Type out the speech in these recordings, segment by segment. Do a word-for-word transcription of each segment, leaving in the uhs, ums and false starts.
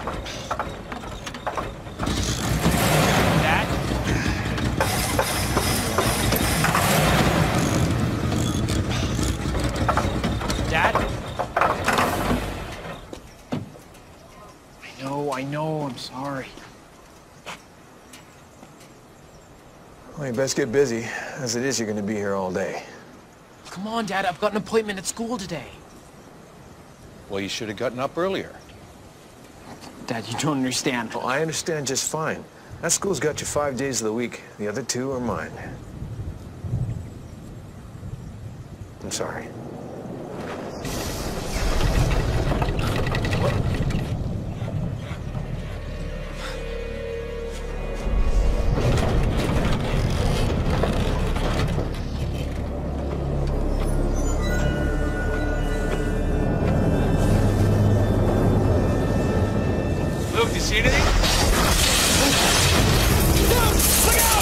Dad? Dad? I know, I know, I'm sorry. Well, you best get busy. As it is, you're gonna be here all day. Come on, Dad, I've got an appointment at school today. Well, you should have gotten up earlier. Dad, you don't understand. Oh, I understand just fine. That school's got you five days of the week. The other two are mine. I'm sorry. Luke, do you see anything? Look out!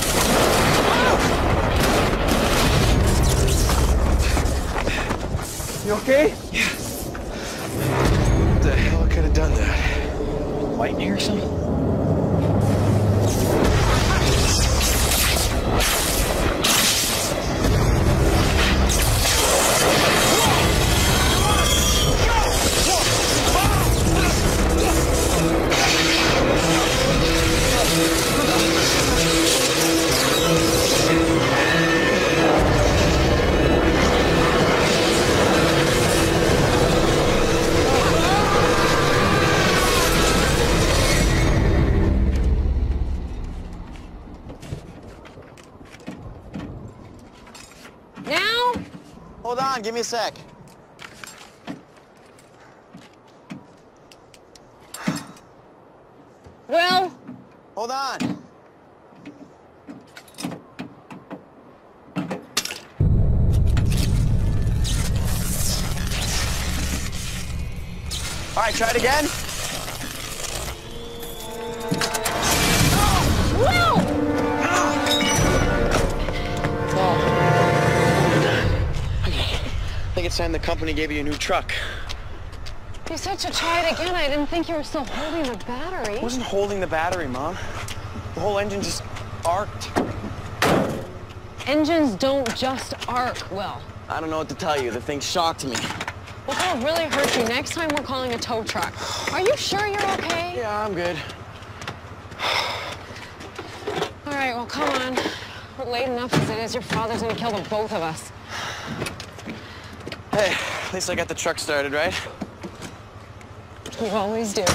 You okay? Yeah. What the hell could have done that? Lightning or something? Now? Hold on, give me a sec. Will? Hold on. All right, try it again. Will! I think it's time the company gave you a new truck. You said to try it again. I didn't think you were still holding the battery. I wasn't holding the battery, Mom. The whole engine just arced. Engines don't just arc, Will. I don't know what to tell you. The thing shocked me. Well, that'll really hurt you next time we're calling a tow truck. Are you sure you're okay? Yeah, I'm good. All right, well, come on. We're late enough as it is. Your father's gonna kill the both of us. Hey, at least I got the truck started, right? You always do.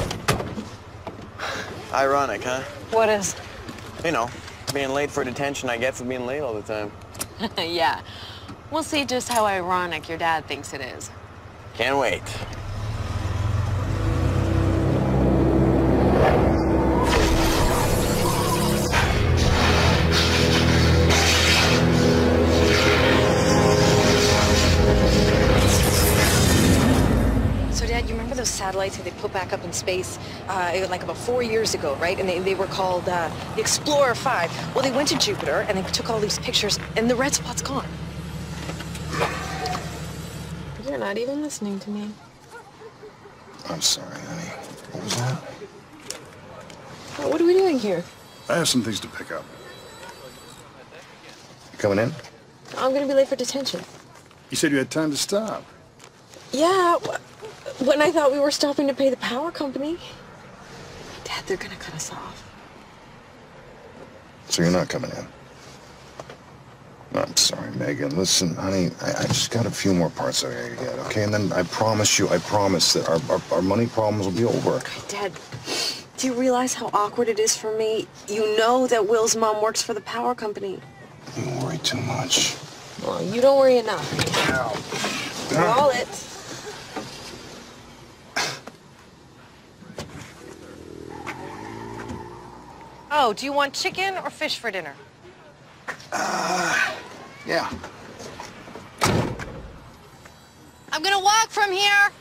Ironic, huh? What is? You know, being late for detention I get for being late all the time. Yeah. We'll see just how ironic your dad thinks it is. Can't wait. So, Dad, you remember those satellites that they put back up in space uh, like about four years ago, right? And they, they were called uh, the Explorer five. Well, they went to Jupiter, and they took all these pictures, and the red spot's gone. You're not even listening to me. I'm sorry, honey. What was that? What are we doing here? I have some things to pick up. You coming in? I'm gonna be late for detention. You said you had time to stop. Yeah, when I thought we were stopping to pay the power company. Dad, they're gonna cut us off. So you're not coming in? No, I'm sorry, Megan. Listen, honey, I, I just got a few more parts I gotta get, okay? And then I promise you, I promise that our, our, our money problems will be over. Dad, do you realize how awkward it is for me? You know that Will's mom works for the power company. You worry too much. Well, you don't worry enough. Ow. Call it. Oh, do you want chicken or fish for dinner? Uh, yeah. I'm gonna walk from here.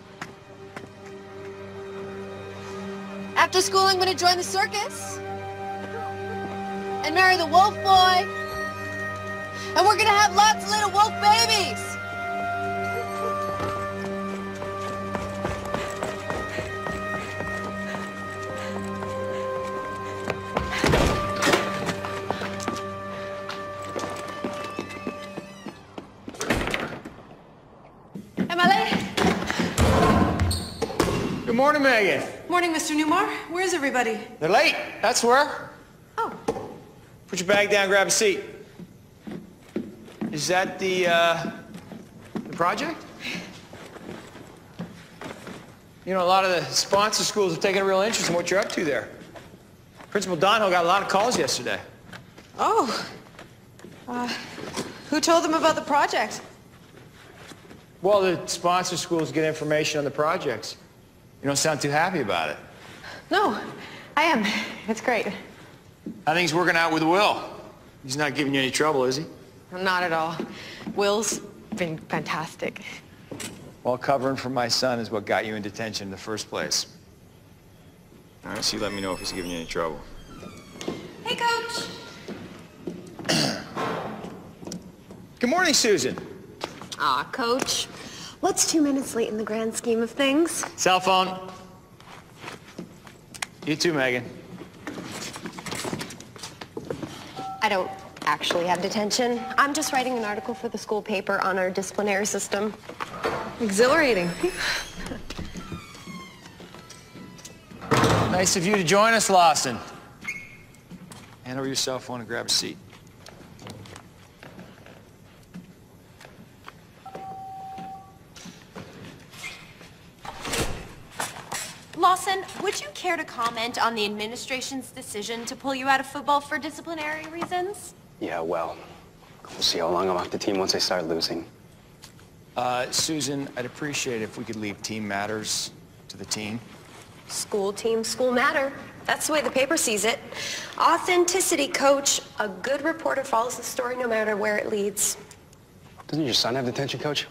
After school, I'm gonna join the circus and marry the wolf boy. And we're gonna have lots of little wolf babies. Am I late? Good morning, Megan. Morning, Mister Newmar. Where's everybody? They're late. That's where. Oh. Put your bag down, grab a seat. Is that the, uh, the project? You know, a lot of the sponsor schools have taken a real interest in what you're up to there. Principal Donahoe got a lot of calls yesterday. Oh. Uh, who told them about the project? Well, the sponsor schools get information on the projects. You don't sound too happy about it. No, I am. It's great. How things working out with Will? He's not giving you any trouble, is he? Not at all. Will's been fantastic. Well, covering for my son is what got you in detention in the first place. All right, so you let me know if he's giving you any trouble. Hey, Coach. Good morning, Susan. Aw, Coach. What's two minutes late in the grand scheme of things? Cell phone. You too, Megan. I don't actually have detention. I'm just writing an article for the school paper on our disciplinary system. Exhilarating. Nice of you to join us, Lawson. Hand over your cell phone and grab a seat. Lawson, would you care to comment on the administration's decision to pull you out of football for disciplinary reasons? Yeah, well, we'll see how long I'm off the team once I start losing. Uh, Susan, I'd appreciate it if we could leave team matters to the team. School team, school matter. That's the way the paper sees it. Authenticity, Coach. A good reporter follows the story no matter where it leads. Doesn't your son have detention, Coach?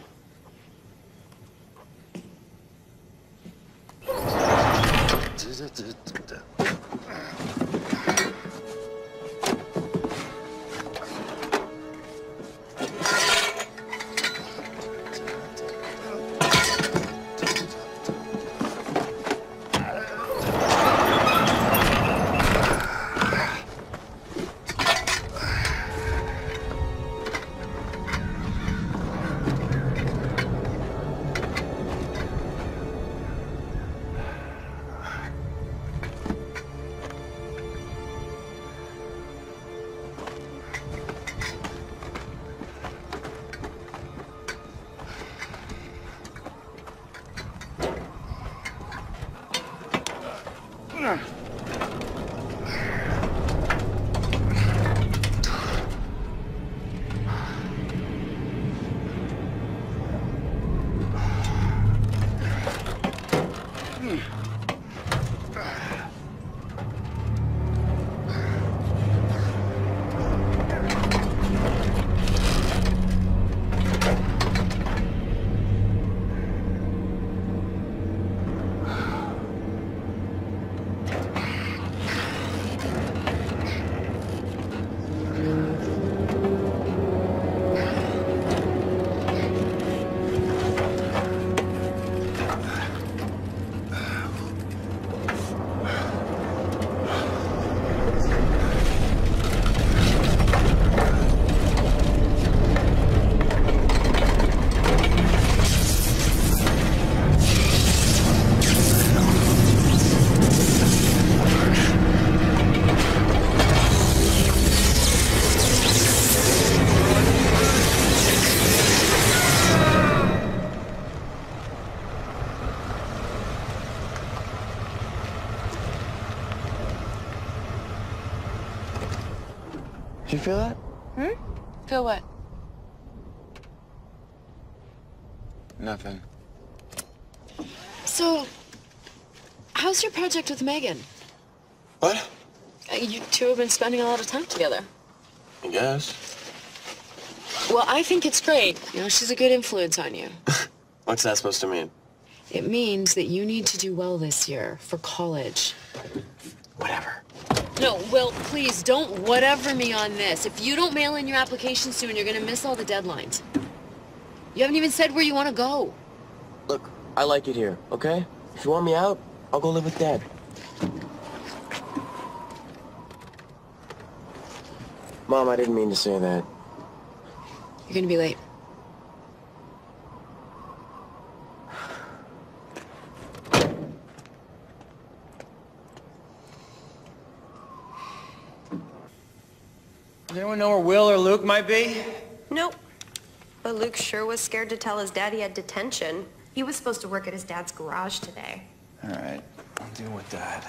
Did you feel that? Hmm? Feel what? Nothing. So, how's your project with Megan? What? Uh, you two have been spending a lot of time together. I guess. Well, I think it's great. You know, she's a good influence on you. What's that supposed to mean? It means that you need to do well this year for college. Whatever. No, Will, please don't whatever me on this. If you don't mail in your application soon, you're gonna miss all the deadlines. You haven't even said where you want to go. Look, I like it here, okay? If you want me out, I'll go live with Dad. Mom, I didn't mean to say that. You're gonna be late. Does anyone know where Will or Luke might be? Nope. But Luke sure was scared to tell his dad he had detention. He was supposed to work at his dad's garage today. All right, I'll deal with that.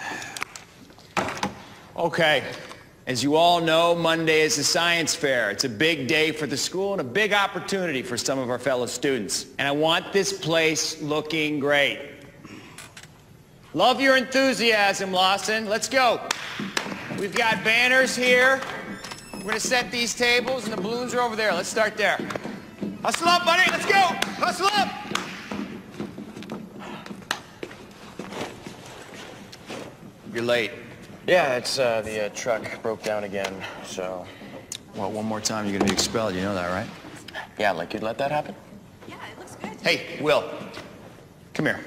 Okay, as you all know, Monday is the science fair. It's a big day for the school and a big opportunity for some of our fellow students. And I want this place looking great. Love your enthusiasm, Lawson. Let's go. We've got banners here. We're gonna set these tables and the balloons are over there. Let's start there. Hustle up, buddy, let's go! Hustle up! You're late. Yeah, it's, uh, the uh, truck broke down again, so... Well, one more time, you're gonna be expelled, you know that, right? Yeah, like you'd let that happen? Yeah, it looks good. Hey, Will, come here.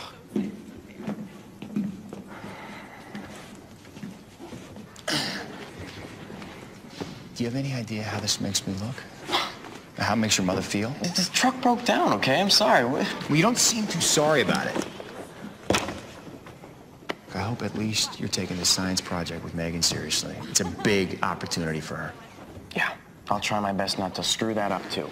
Do you have any idea how this makes me look? How it makes your mother feel? The truck broke down, okay? I'm sorry. What? Well, you don't seem too sorry about it. I hope at least you're taking this science project with Megan seriously. It's a big opportunity for her. Yeah, I'll try my best not to screw that up, too.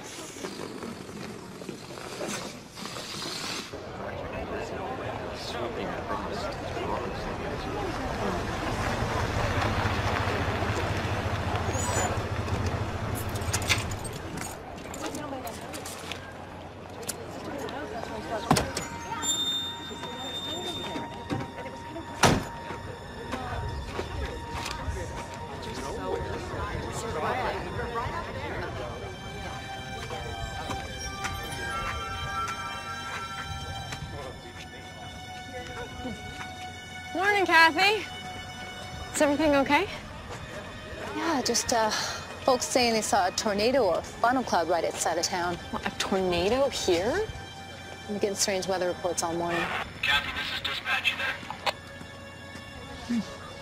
Morning, Kathy. Is everything okay? Yeah, just uh, folks saying they saw a tornado or funnel cloud right outside of town. What, a tornado here? I'm getting strange weather reports all morning. Kathy, this is dispatch. You there?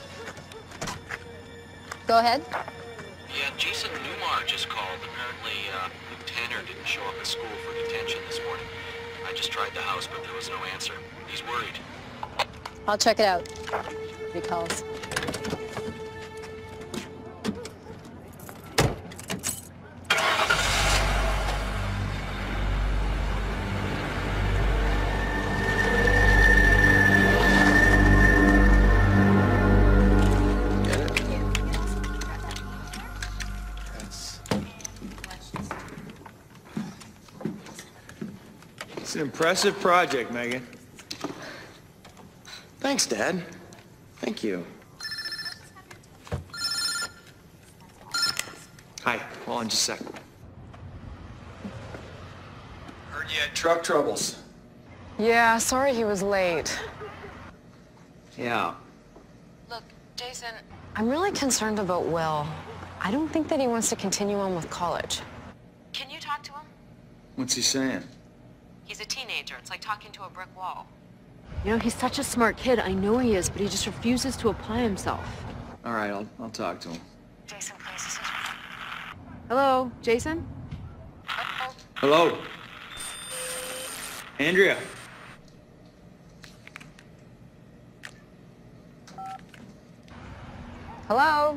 Go ahead. Yeah, Jason Newmar just called. Apparently, uh, Luke Tanner didn't show up at school for detention this morning. I just tried the house, but there was no answer. He's worried. I'll check it out. He calls. It's an impressive project, Megan. Thanks, Dad. Thank you. Hi, hold on just a sec. Heard you had truck troubles. Yeah, sorry he was late. Yeah. Look, Jason, I'm really concerned about Will. I don't think that he wants to continue on with college. Can you talk to him? What's he saying? He's a teenager. It's like talking to a brick wall. You know, he's such a smart kid. I know he is, but he just refuses to apply himself. All right, I'll, I'll talk to him. Jason, please, this is... Hello, Jason? Hello? Andrea? Hello?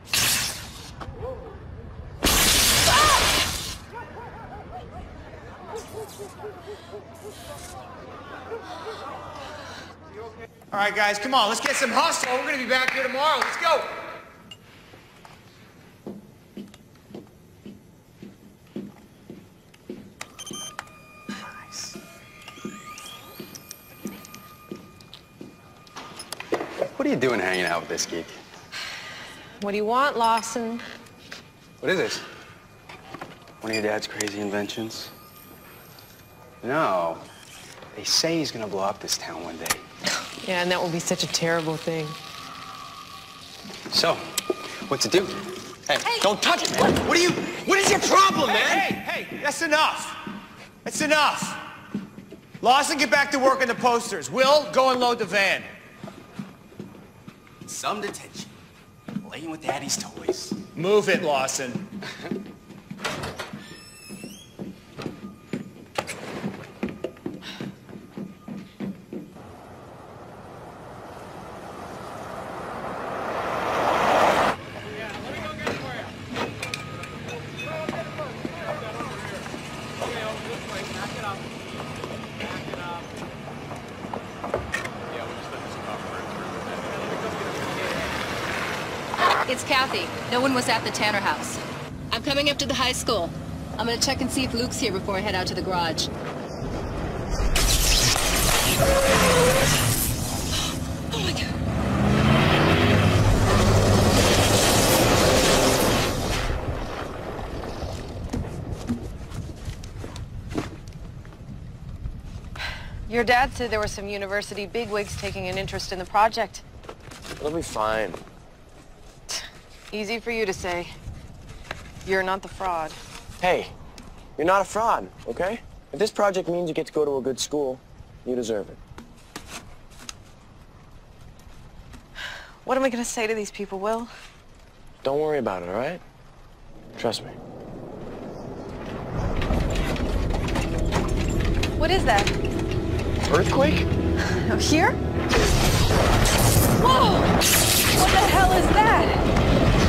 All right, guys, come on. Let's get some hustle. We're going to be back here tomorrow. Let's go. Nice. What are you doing hanging out with this geek? What do you want, Lawson? What is this? One of your dad's crazy inventions? No. They say he's gonna blow up this town one day. Yeah, and that would be such a terrible thing. So, what's it do? Hey, Hey. don't touch it, man. What are you, what is your problem, man? Hey, hey, hey, that's enough. That's enough. Lawson, get back to work on the posters. Will, go and load the van. Some detention. Playing with daddy's toys. Move it, Lawson. It's Kathy. No one was at the Tanner house. I'm coming up to the high school. I'm gonna check and see if Luke's here before I head out to the garage. Oh my God. Your dad said there were some university bigwigs taking an interest in the project. It'll be fine. Easy for you to say. You're not the fraud. Hey, you're not a fraud, okay? If this project means you get to go to a good school, you deserve it. What am I gonna say to these people, Will? Don't worry about it, all right? Trust me. What is that? Earthquake? Oh, here? Whoa! What the hell is that?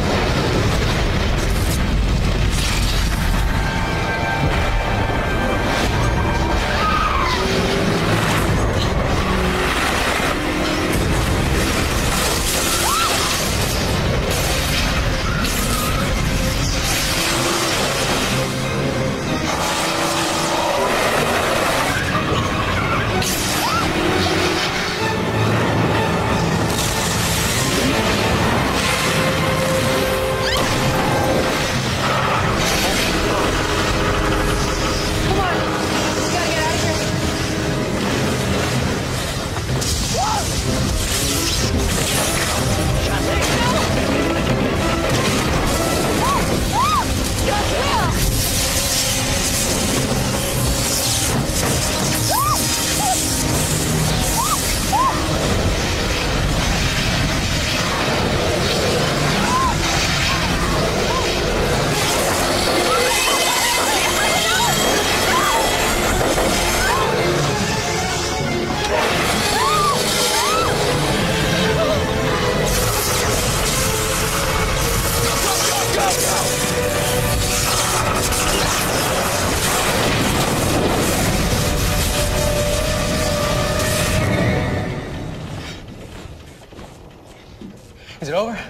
Is it over?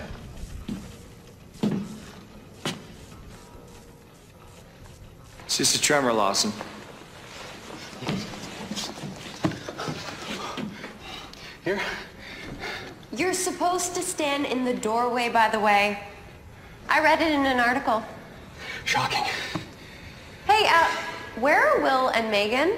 It's just a tremor, Lawson. Here? You're supposed to stand in the doorway, by the way. I read it in an article. Shocking. Hey, uh, where are Will and Megan?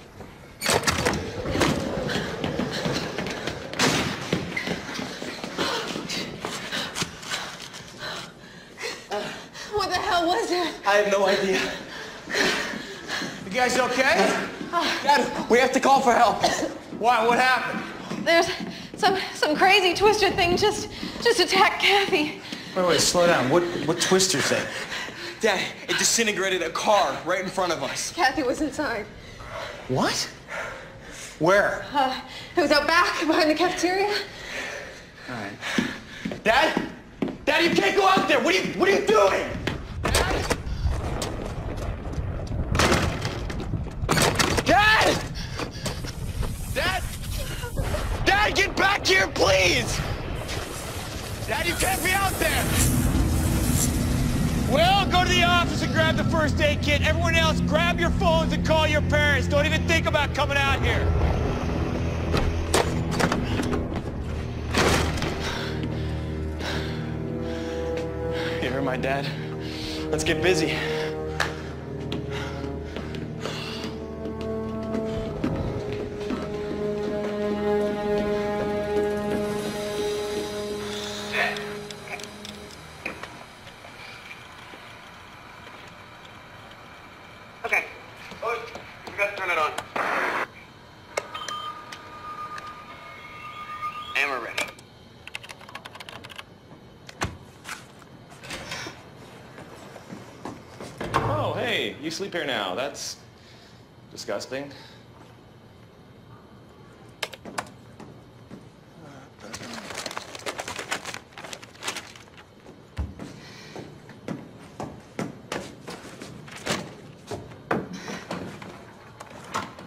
What the hell was it? I have no idea. You guys okay? Dad, we have to call for help. Why? What happened? There's some some crazy twister thing just just attacked Kathy. Wait, wait, slow down. What what twister thing? Dad, it disintegrated a car right in front of us. Kathy was inside. What? Where? Uh, it was out back behind the cafeteria. All right. Dad? Dad, you can't go out there. What are you what are you doing? Dad! Dad! Dad, get back here, please! Dad, you can't be out there! Will, go to the office and grab the first aid kit. Everyone else, grab your phones and call your parents. Don't even think about coming out here. You heard my dad? Let's get busy. Okay. Oh, you forgot to turn it on. And we're ready. Oh, hey, you sleep here now. That's disgusting.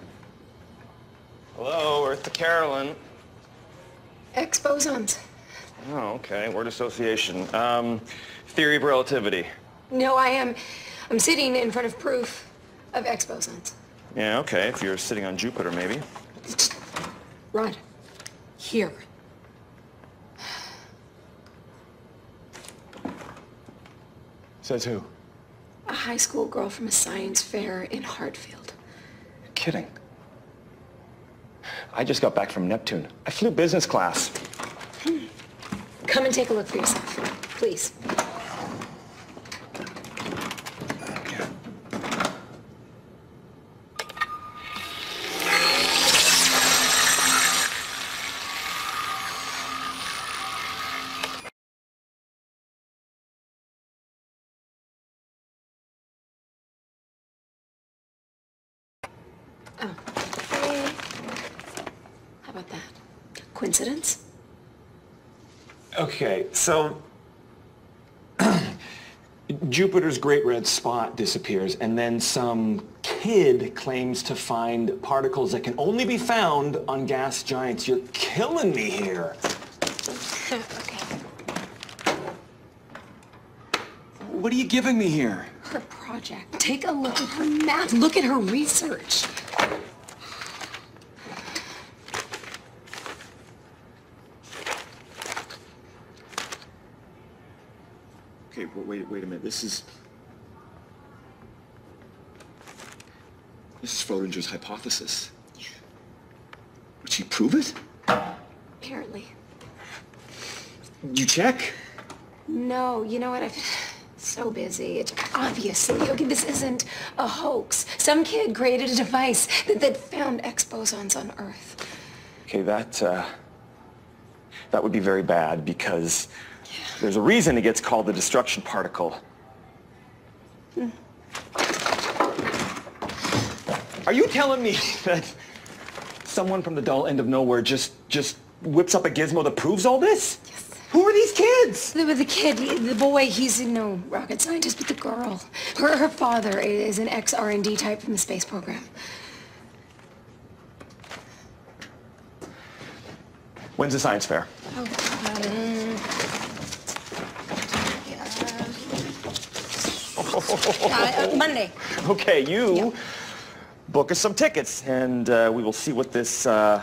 Hello, Earth to Carolyn. X bosons. Oh, okay. Word association. Um, theory of relativity. No, I am. I'm sitting in front of proof of X bosons. Yeah, okay. If you're sitting on Jupiter, maybe. Rod, here. Says who? A high school girl from a science fair in Hartfield. You're kidding. I just got back from Neptune. I flew business class. Hmm. Come and take a look for yourself, please. Oh. Hey. How about that? Coincidence? Okay, so Jupiter's great red spot disappears, and then some kid claims to find particles that can only be found on gas giants. You're killing me here. Okay. What are you giving me here? Her project. Take a look at her math. Look at her research. Okay, but wait, wait a minute. This is... This is Schrodinger's hypothesis. Yeah. Would she prove it? Apparently. You check? No, you know what? I've been so busy. It's obviously, okay, this isn't a hoax. Some kid created a device that, that found X bosons on Earth. Okay, that, uh... that would be very bad because there's a reason it gets called the destruction particle. Hmm. Are you telling me that someone from the dull end of nowhere just, just whips up a gizmo that proves all this? Yes. Who are these kids? The, the kid, the boy, he's no rocket scientist, but the girl. Her, her father is an ex-R and D type from the space program. When's the science fair? Oh, um, uh, uh, Monday. Okay, you book us some tickets, and uh, we will see what this uh,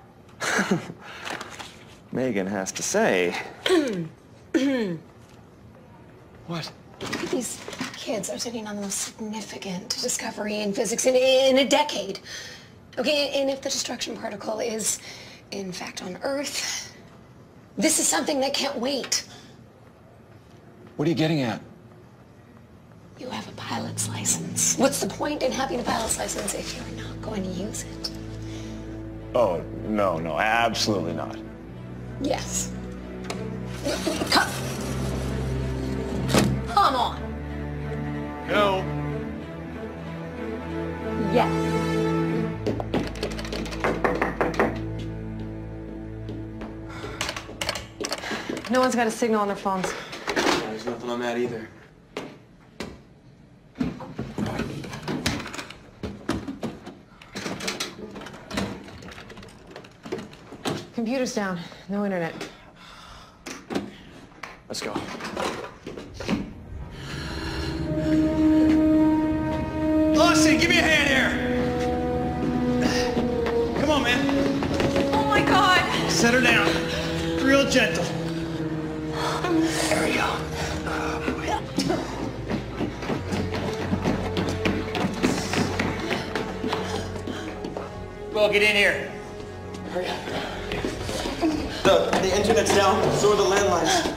Megan has to say. What? These kids are sitting on the most significant discovery in physics in, in a decade. Okay, and if the destruction particle is, in fact, on Earth, this is something that can't wait. What are you getting at? You have a pilot's license. What's the point in having a pilot's license if you're not going to use it? Oh, no, no, absolutely not. Yes. Come. Come on. No. Yes. No one's got a signal on their phones. Yeah, there's nothing on that either. Computer's down. No internet. Let's go. Lawson, give me a hand here. Come on, man. Oh my God. Set her down. Real gentle. There we go. Well, get in here. Hurry up. The, the internet's down, so are the landlines.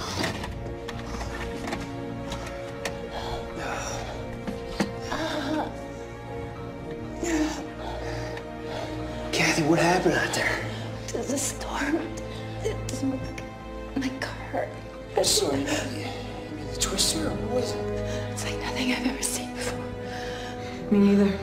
Kathy, what happened out there? There's a storm. It's my, my car. I'm sorry, Kathy. The twister, or what is it? It's like nothing I've ever seen before. Me neither.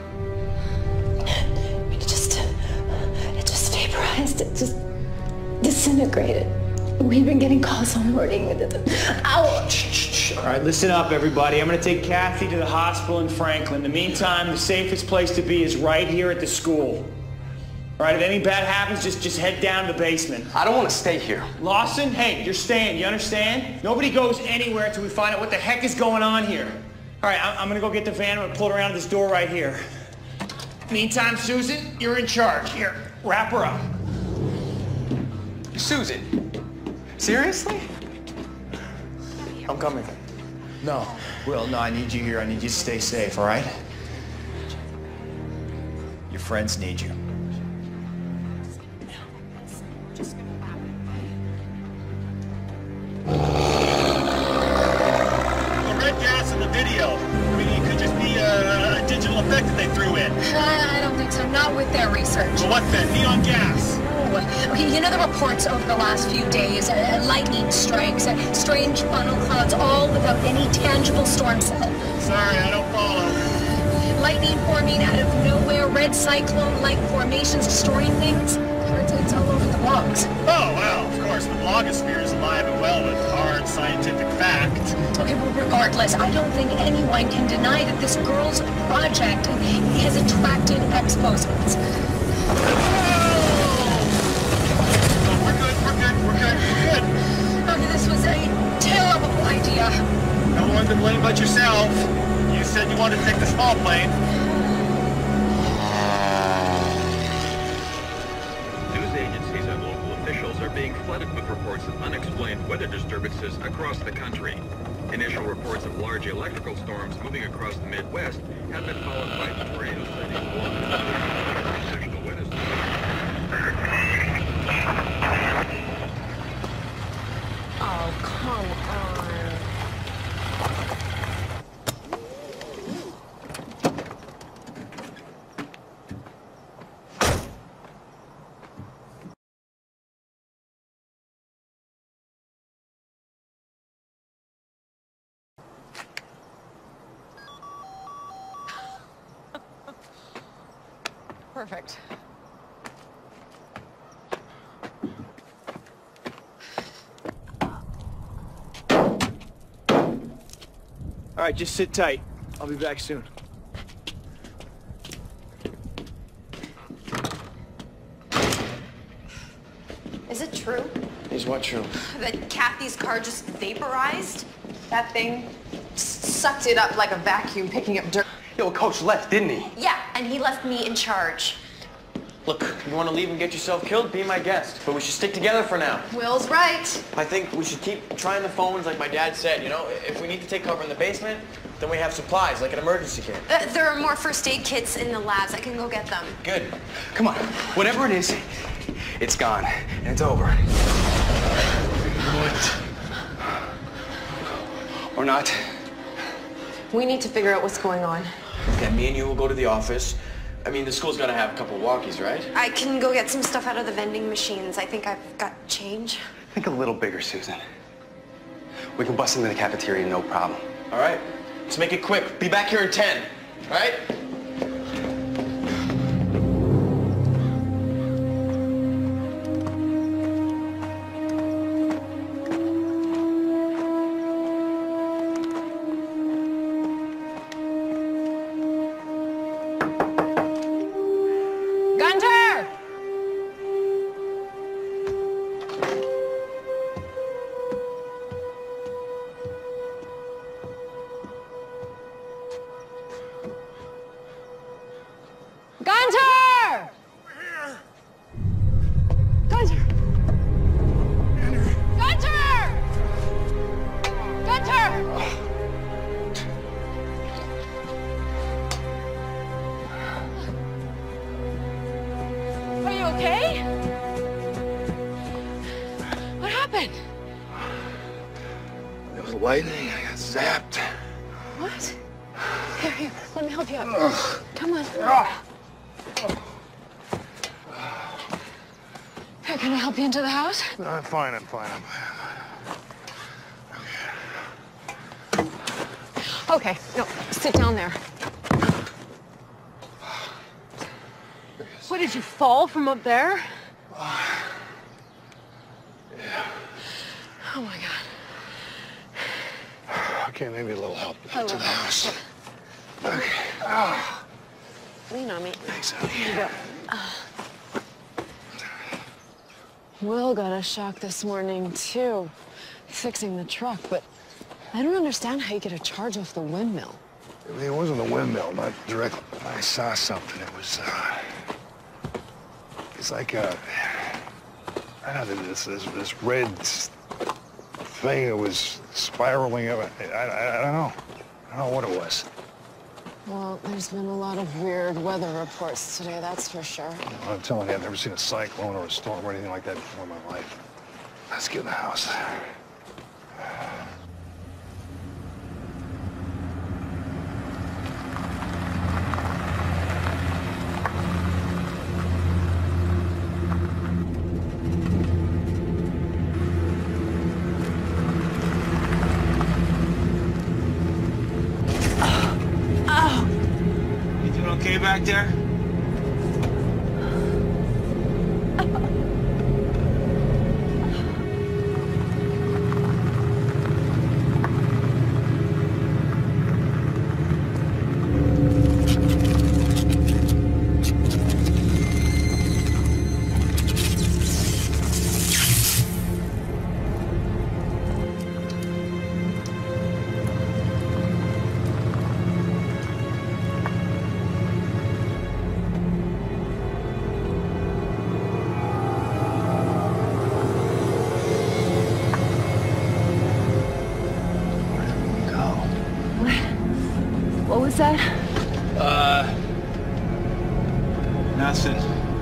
It just, it just vaporized. It just disintegrated. We've been getting calls all morning. Ouch! All right, listen up, everybody. I'm going to take Kathy to the hospital in Franklin. In the meantime, the safest place to be is right here at the school. All right, if anything bad happens, just, just head down to the basement. I don't want to stay here. Lawson, hey, you're staying, you understand? Nobody goes anywhere until we find out what the heck is going on here. All right, I'm, I'm gonna go get the van. I'm gonna pull it around to this door right here. Meantime, Susan, you're in charge. Here, wrap her up. Susan, seriously? I'm coming. No, Will, no, I need you here. I need you to stay safe, all right? Your friends need you. The red gas in the video. I mean, it could just be a, a digital effect that they threw in. I, I don't think so. Not with their research. Well, what then? Neon gas. Oh, okay, you know the reports over the last few days, uh, lightning strikes, uh, strange funnel clouds, all without any tangible storm cell. Sorry, I don't follow. Lightning forming out of nowhere, red cyclone-like formations destroying things. It's, it's all over the blogs. Oh, well, of course, the blogosphere is alive and well with hard scientific fact. Okay, well, regardless, I don't think anyone can deny that this girl's project has attracted exposits. Okay, this was a terrible idea. No one to blame but yourself. You said you wanted to take the small plane. News agencies and local officials are being flooded with reports of unexplained weather disturbances across the country. Initial reports of large electrical storms moving across the Midwest have been followed by tornado sightings along the National Weather Oh, come on. Perfect. All right, just sit tight. I'll be back soon. Is it true Is what true? that Kathy's car just vaporized? That thing sucked it up like a vacuum picking up dirt. Yo, Coach left, didn't he? Yeah, and he left me in charge. Look, you want to leave and get yourself killed? Be my guest. But we should stick together for now. Will's right. I think we should keep trying the phones like my dad said, you know? If we need to take cover in the basement, then we have supplies, like an emergency kit. Uh, there are more first aid kits in the labs. I can go get them. Good. Come on. Whatever it is, it's gone. And it's over. What? Or not. We need to figure out what's going on. Okay, me and you will go to the office. I mean, the school's gotta have a couple walkies, right? I can go get some stuff out of the vending machines. I think I've got change. Think a little bigger, Susan. We can bust into the cafeteria, no problem. All right? Let's make it quick. Be back here in ten, all right? Gunter! Gunter! Gunter! Gunter! Gunter! Are you okay? What happened? There was lightning. I got zapped. What? Here, here, let me help you up. Ugh. Come on. Here, can I help you into the house? No, I'm fine. I'm fine. I'm... Okay, no, sit down there. What, did you fall from up there? Yeah. Oh my God. Okay, maybe a little help I to will. the house. Okay. Ah. Lean on me. Thanks, honey. Here you go. Uh, Will got a shock this morning, too, fixing the truck, but I don't understand how you get a charge off the windmill. I mean, it wasn't the windmill, not directly. I saw something. It was, uh... It's like a... I don't know, this, this, this red thing that was spiraling. I, I, I don't know. I don't know what it was. Well, there's been a lot of weird weather reports today, that's for sure. I'm telling you, I've never seen a cyclone or a storm or anything like that before in my life. Let's get in the house. Okay back there? What was that? Uh... Nothing.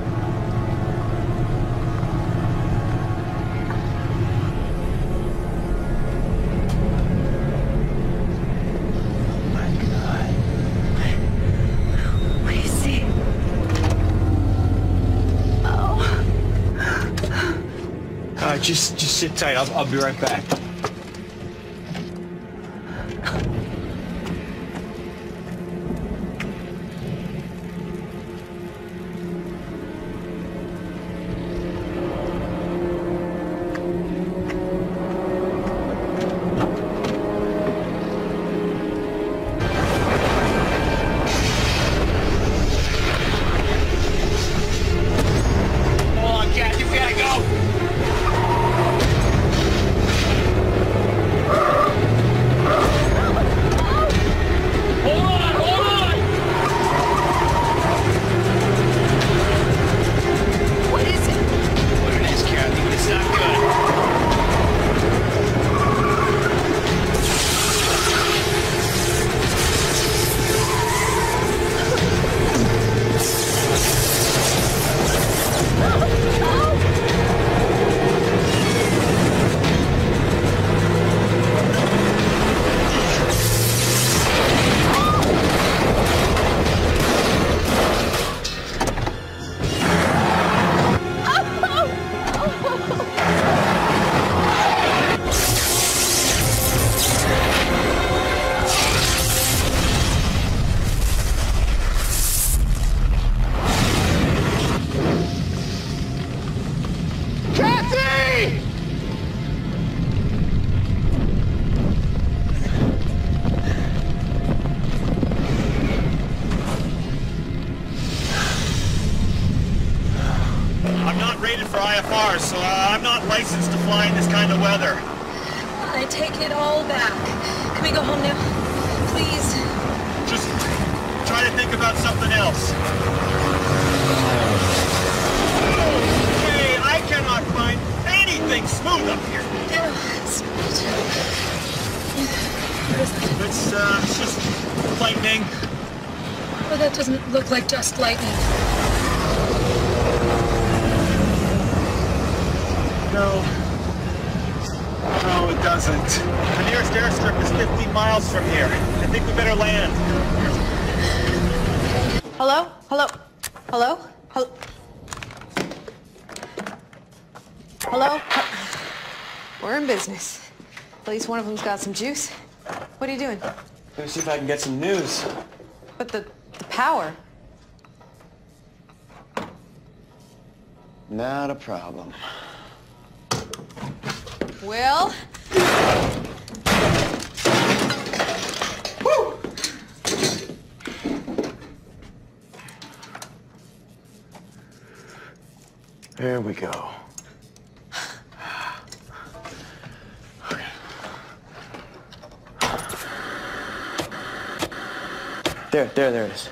What do you see? Oh. Uh, just, just sit tight. I'll, I'll be right back. I F R, so uh, I'm not licensed to fly in this kind of weather. I take it all back. Can we go home now? Please? Just try to think about something else. Hey, I cannot find anything smooth up here. It's, uh, it's just lightning. Well, that doesn't look like just lightning. No. No, it doesn't. The nearest airstrip is fifteen miles from here. I think we better land. Hello? Hello? Hello? Hello? Hello? We're in business. At least one of them's got some juice. What are you doing? Gonna see if I can get some news. But the, the power. Not a problem. Will? Woo! There we go. There, there, there it is.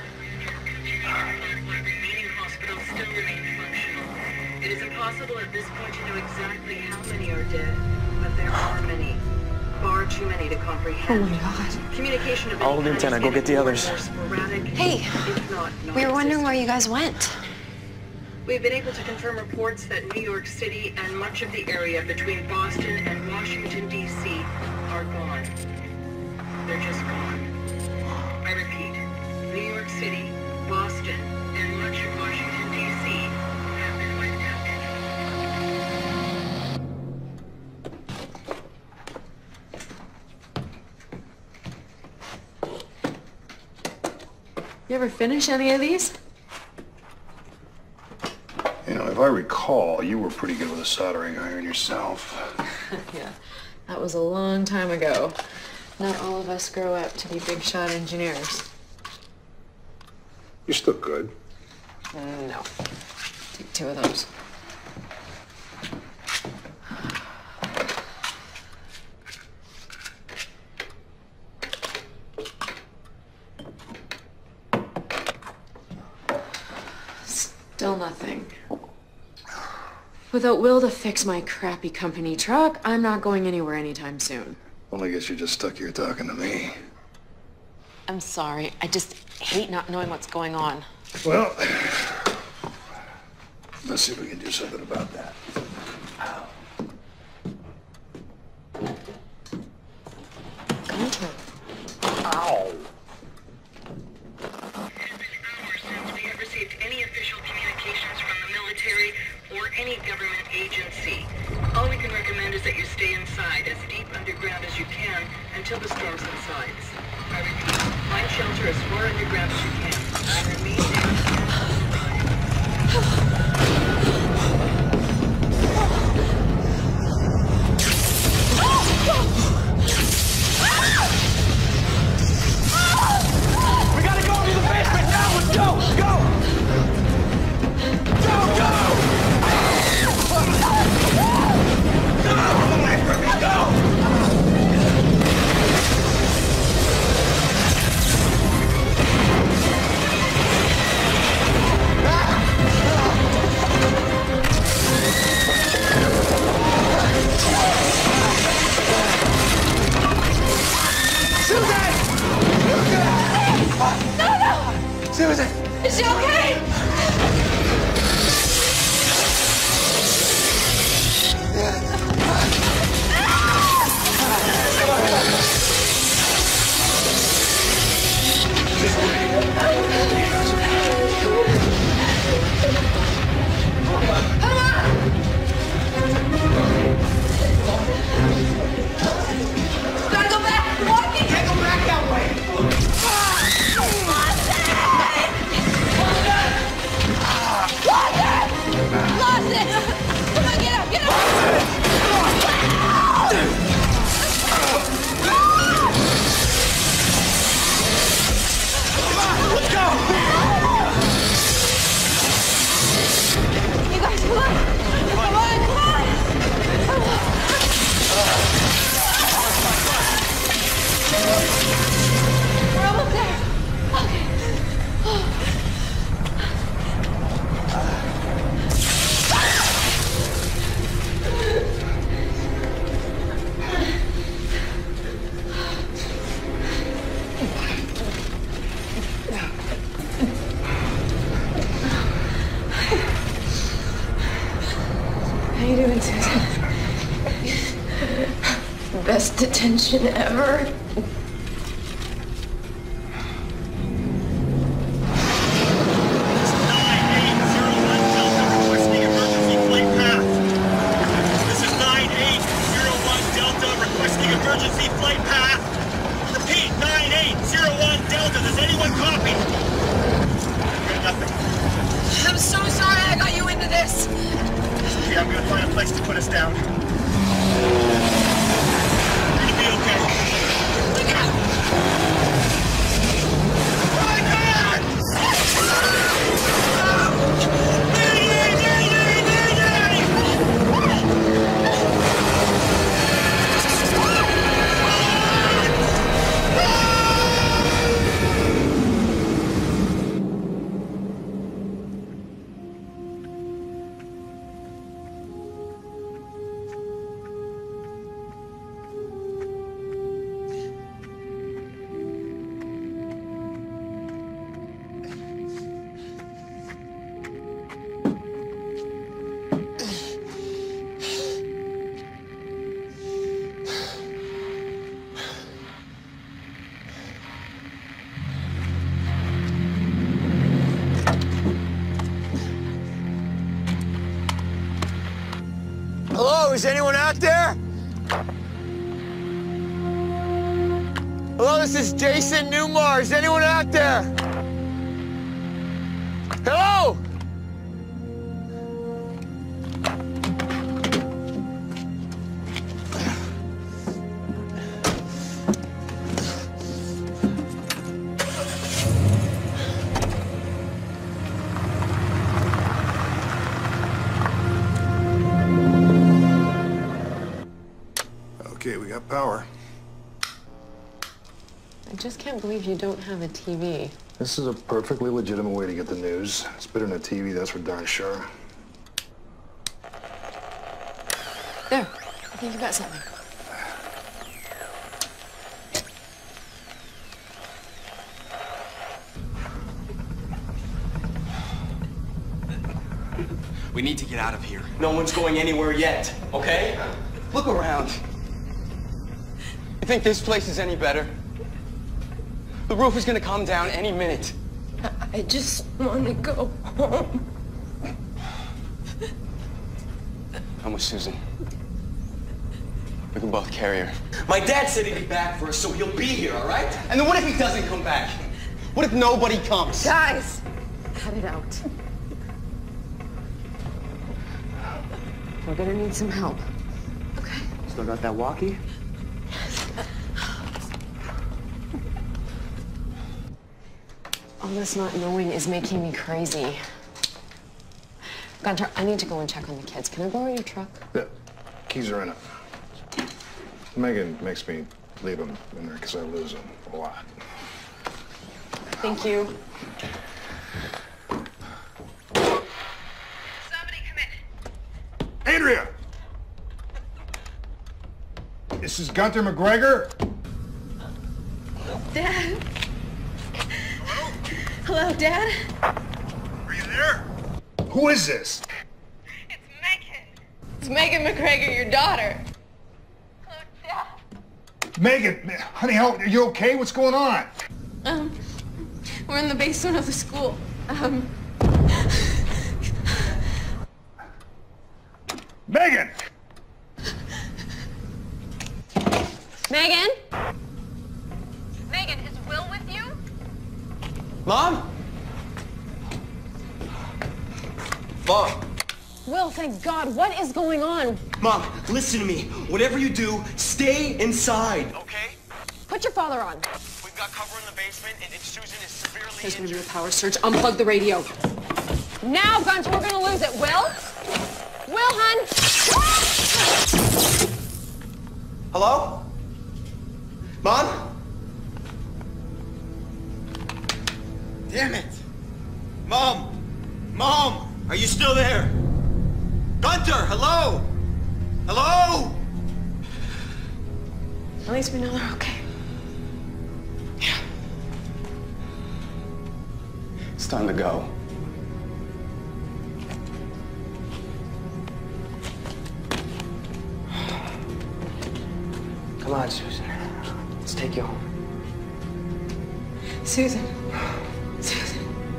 It is impossible at this point to know exactly how many are dead, but there are many. Far too many to comprehend. Oh my God. Communication of I'll hold antenna. Go get the others. Hey, we were wondering where you guys went. We've been able to confirm reports that New York City and much of the area between Boston and Washington, D C are gone. They're just gone. I repeat, New York City, Boston, and much of Washington, D C have been wiped out. You ever finish any of these? You know, if I recall, you were pretty good with a soldering iron yourself. Yeah, that was a long time ago. Not all of us grow up to be big shot engineers. You're still good. No. Take two of those. Still nothing. Without Will to fix my crappy company truck, I'm not going anywhere anytime soon. Well, I guess you're just stuck here talking to me. I'm sorry. I just hate not knowing what's going on. Well, let's see if we can do something about that. Ow. We have received any official communications from the military or any government agency. All we can recommend is that you stay inside, as deep underground as you can, until the storm subsides. I repeat, find shelter as far underground as you can. I remain there. We gotta go into the basement now! Let's go! Go! Go, go! Go! Go! Susan! Is she okay? Gotta go back! Walking! Can't go back that way! Lost it! Come on, get up, get up! Come on, let's go! You guys, come on! Come on, come on! We're almost there. Okay. How you doing, Susan? Best detention ever. Emergency flight path. Repeat, nine eight zero one Delta. Does anyone copy? Got nothing. I'm so sorry I got you into this. Okay, I'm gonna find a place to put us down. You're gonna be okay. Look out! Hello, is anyone out there? Hello, this is Jason Newmar. Is anyone out there? Hello? Okay, we got power. I just can't believe you don't have a T V. This is a perfectly legitimate way to get the news. It's better than a T V, that's for darn sure. There. I think you got something. We need to get out of here. No one's going anywhere yet, okay? Look around. You think this place is any better? The roof is gonna come down any minute. I just want to go home. I'm with Susan. We can both carry her. My dad said he'd be back for us, so he'll be here, all right? And then what if he doesn't come back? What if nobody comes? Guys, cut it out. We're gonna need some help. Still got that walkie? All this not knowing is making me crazy. Gunter, I need to go and check on the kids. Can I borrow your truck? Yeah, keys are in it. Megan makes me leave them in there because I lose them a lot. Thank you. Andrea! This is Gunter McGregor. Dad? Hello, Dad? Are you there? Who is this? It's Megan McGregor, your daughter. Megan, honey, how, are you okay? What's going on? Um, we're in the basement of the school. Um... Megan! Megan? Megan, is Will with you? Mom? Mom? Will, thank God. What is going on? Mom, listen to me. Whatever you do, stay inside. Okay? Put your father on. We've got cover in the basement, and, and Susan is severely There's gonna be a power surge. Unplug the radio. Now, Gunter, we're gonna lose it. Will? Will, hun? Hello? Mom? Damn it. Mom! Mom! Are you still there? Gunter, hello? Hello? At least we know they're okay. Yeah. It's time to go. Come on, Susan. Let's take you home. Susan. Susan.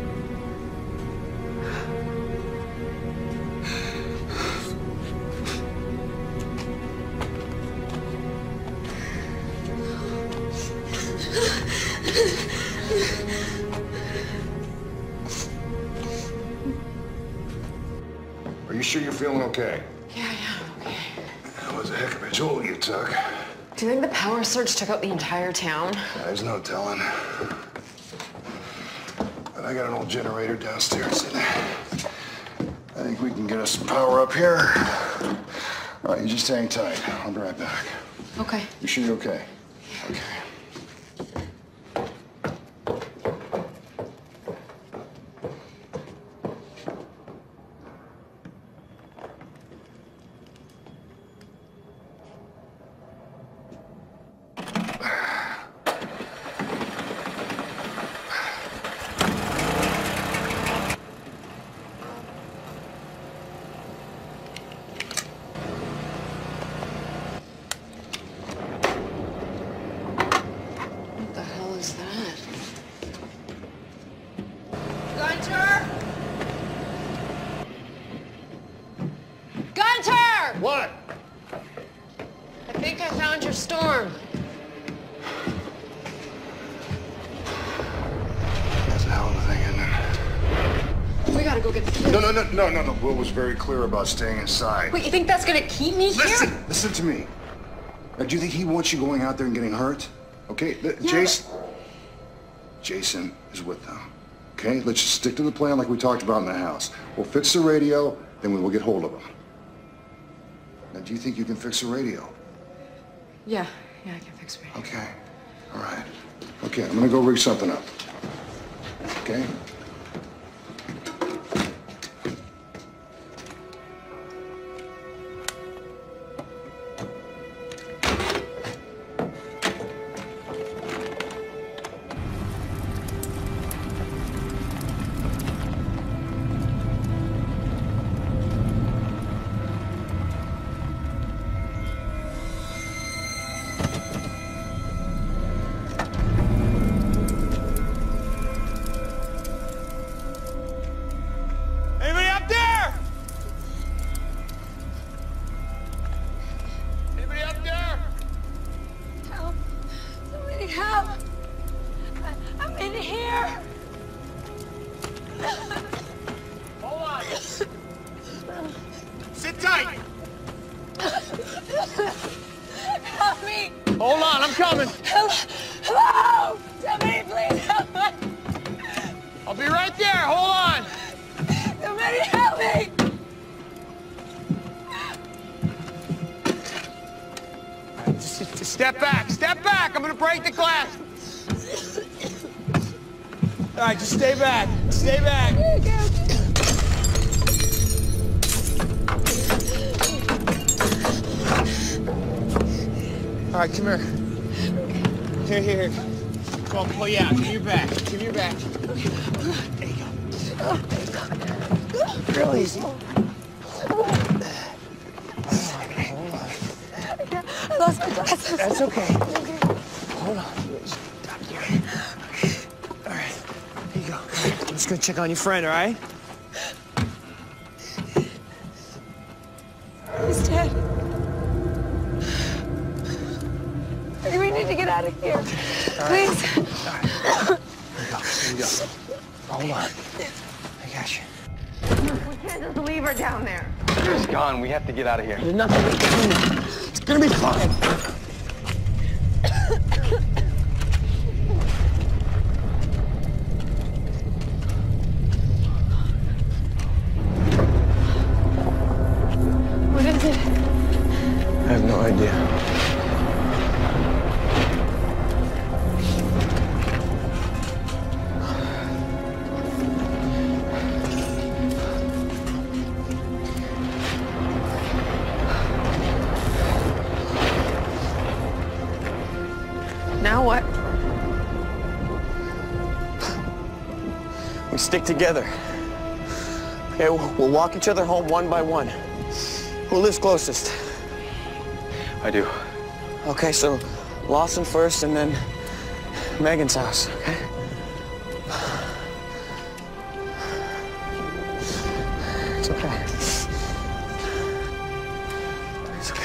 Are you sure you're feeling okay? Yeah, yeah, okay. That was a heck of a jolt you took. Do you think the power surge took out the entire town? Yeah, there's no telling. But I got an old generator downstairs. And I think we can get us some power up here. All right, you just hang tight. I'll be right back. Okay. You sure you're okay? Okay. on? I think I found your storm. That's a hell of a thing, isn't it? We gotta go get the kids. No, no, no, no, no, no. Will was very clear about staying inside. Wait, you think that's gonna keep me here? Listen, listen to me. Now, do you think he wants you going out there and getting hurt? Okay, the, Yeah, Jason. Jason is with them. Okay, let's just stick to the plan like we talked about in the house. We'll fix the radio, then we will get hold of him. Now, do you think you can fix the radio? Yeah, yeah, I can fix it. Okay, all right. Okay, I'm gonna go rig something up. Okay? Anybody up there? Anybody up there? Help. Somebody help. I- I'm in here. Hold on. Sit tight. Help me. Hold on, I'm coming. Help. Hello. Somebody please help me. I'll be right there. Hold on. Somebody help me. Just, just step back. Step back. I'm gonna break the glass. All right, just stay back. Stay back. All right, come here. Here, here, here. Come on, pull you out. Give me your back. Give me your back. There you go. Real easy. I lost my glasses. That's okay. Hold on. Stop here. All right. Here you go. I'm just gonna check on your friend, all right? He's dead. We need to get out of here. Please. Here you go. Here you go. Hold on. I got you. We can't just leave her down there. She's gone. We have to get out of here. There's nothing we can do. It's gonna be fine. What is it? I have no idea. Now what? We stick together. Okay, we'll, we'll walk each other home one by one. Who lives closest? I do. Okay, so Lawson first and then Megan's house, okay? It's okay. It's okay.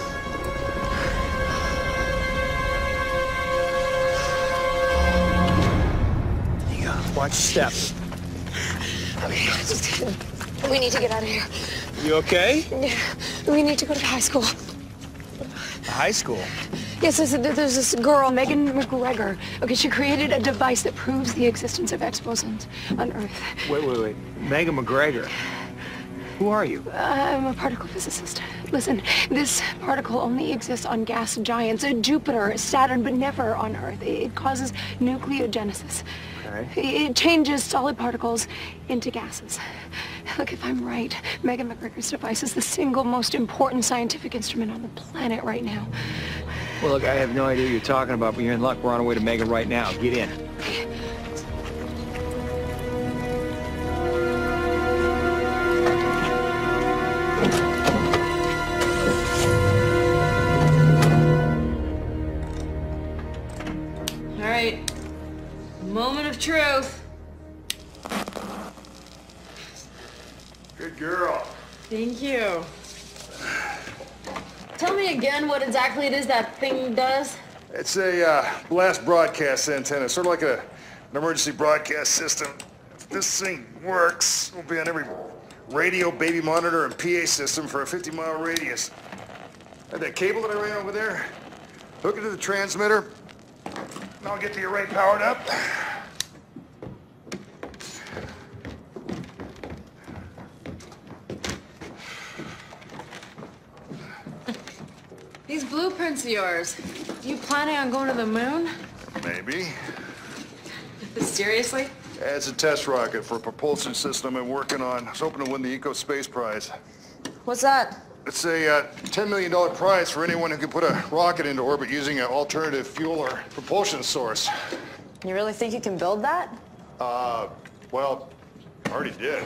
There you go. Watch your step. Okay, just, we need to get out of here. You okay? Yeah, we need to go to high school. High school? Yes, there's, there's this girl, Megan McGregor. Okay, she created a device that proves the existence of explosives on Earth. Wait, wait, wait. Megan McGregor. Who are you? I'm a particle physicist. Listen, this particle only exists on gas giants, uh, Jupiter, Saturn, but never on Earth. It causes nucleogenesis. Okay. It changes solid particles into gases. Look, if I'm right, Megan McGregor's device is the single most important scientific instrument on the planet right now. Well, look, I have no idea what you're talking about, but you're in luck. We're on our way to Megan right now. Get in. All right. Moment of truth. Good girl. Thank you. Tell me again what exactly it is that thing does. It's a uh, blast broadcast antenna, sort of like a, an emergency broadcast system. If this thing works, we'll be on every radio, baby monitor, and P A system for a fifty mile radius. And that cable that I ran over there, hook it to the transmitter, and I'll get the array powered up. These blueprints of yours, you planning on going to the moon? Maybe. Seriously? Yeah, it's a test rocket for a propulsion system I'm working on. I was hoping to win the Eco Space Prize. What's that? It's a uh, ten million dollar prize for anyone who can put a rocket into orbit using an alternative fuel or propulsion source. You really think you can build that? Uh, well, I already did.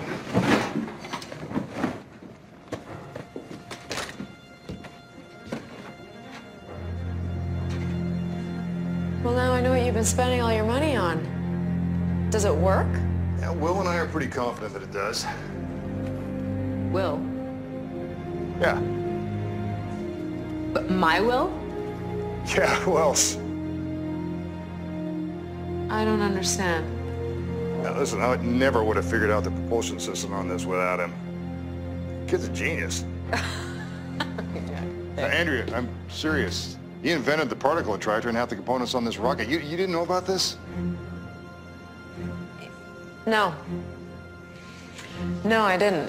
Well, now I know what you've been spending all your money on. Does it work? Yeah, Will and I are pretty confident that it does. Will? Yeah. But my will? Yeah, who else? I don't understand. Now listen, I never would have figured out the propulsion system on this without him. Kid's a genius. Now, Andrea, I'm serious. He invented the particle attractor and half the components on this rocket. You, you didn't know about this? No. No, I didn't.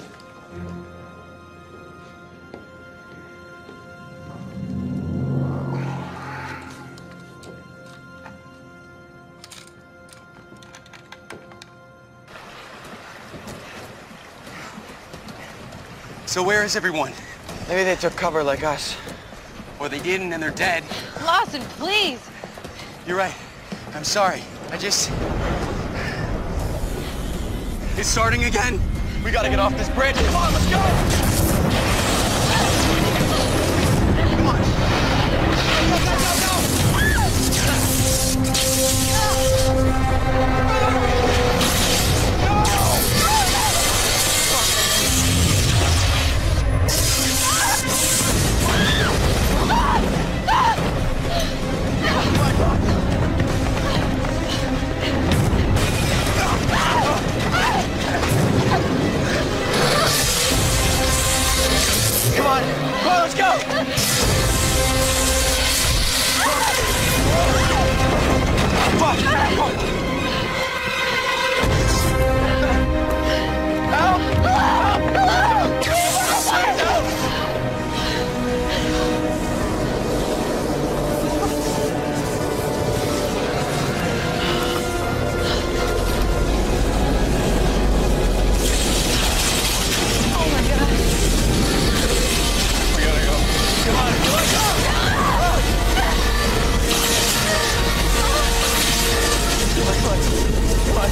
So where is everyone? Maybe they took cover like us. Or they didn't and they're dead. Lawson, please. You're right. I'm sorry. I just... It's starting again. We gotta get off this bridge. Come on, let's go! Come on. Go, go, go, go! Come on, come on, let's go! Fuck! Help! Help! Help! Oh my God! We gotta go. Come on, come on, go! Come on, come on, come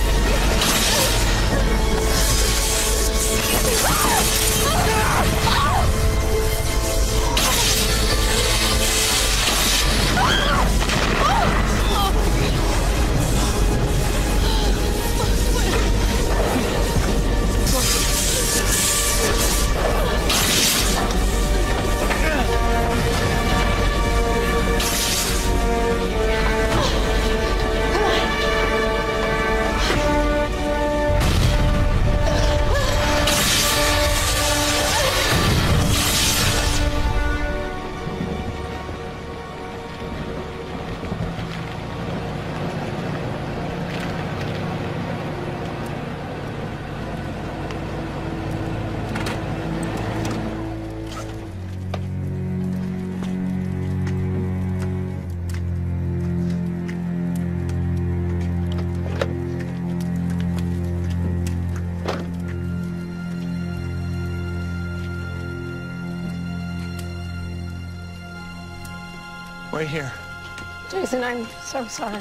Wait here. Jason, I'm so sorry.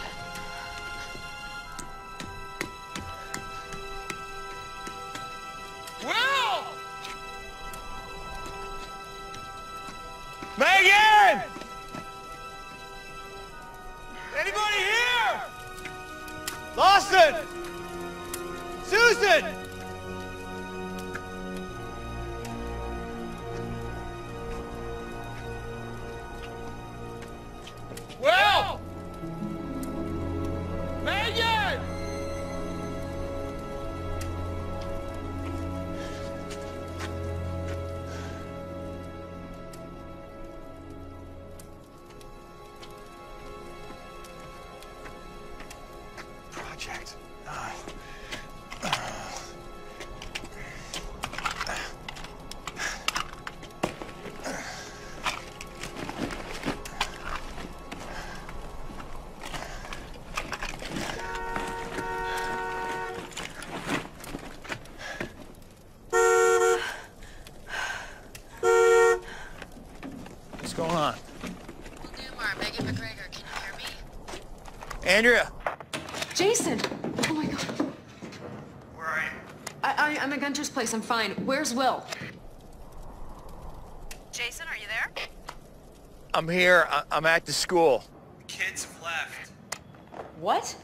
Will! Megan! Anybody here? Lawson! Susan! What's going on? Newmar, Megan McGregor, can you hear me? Andrea! Jason! Oh my God. Where are you? I, I, I'm at Gunter's place. I'm fine. Where's Will? Jason, are you there? I'm here. I I'm at the school. The kids have left. What?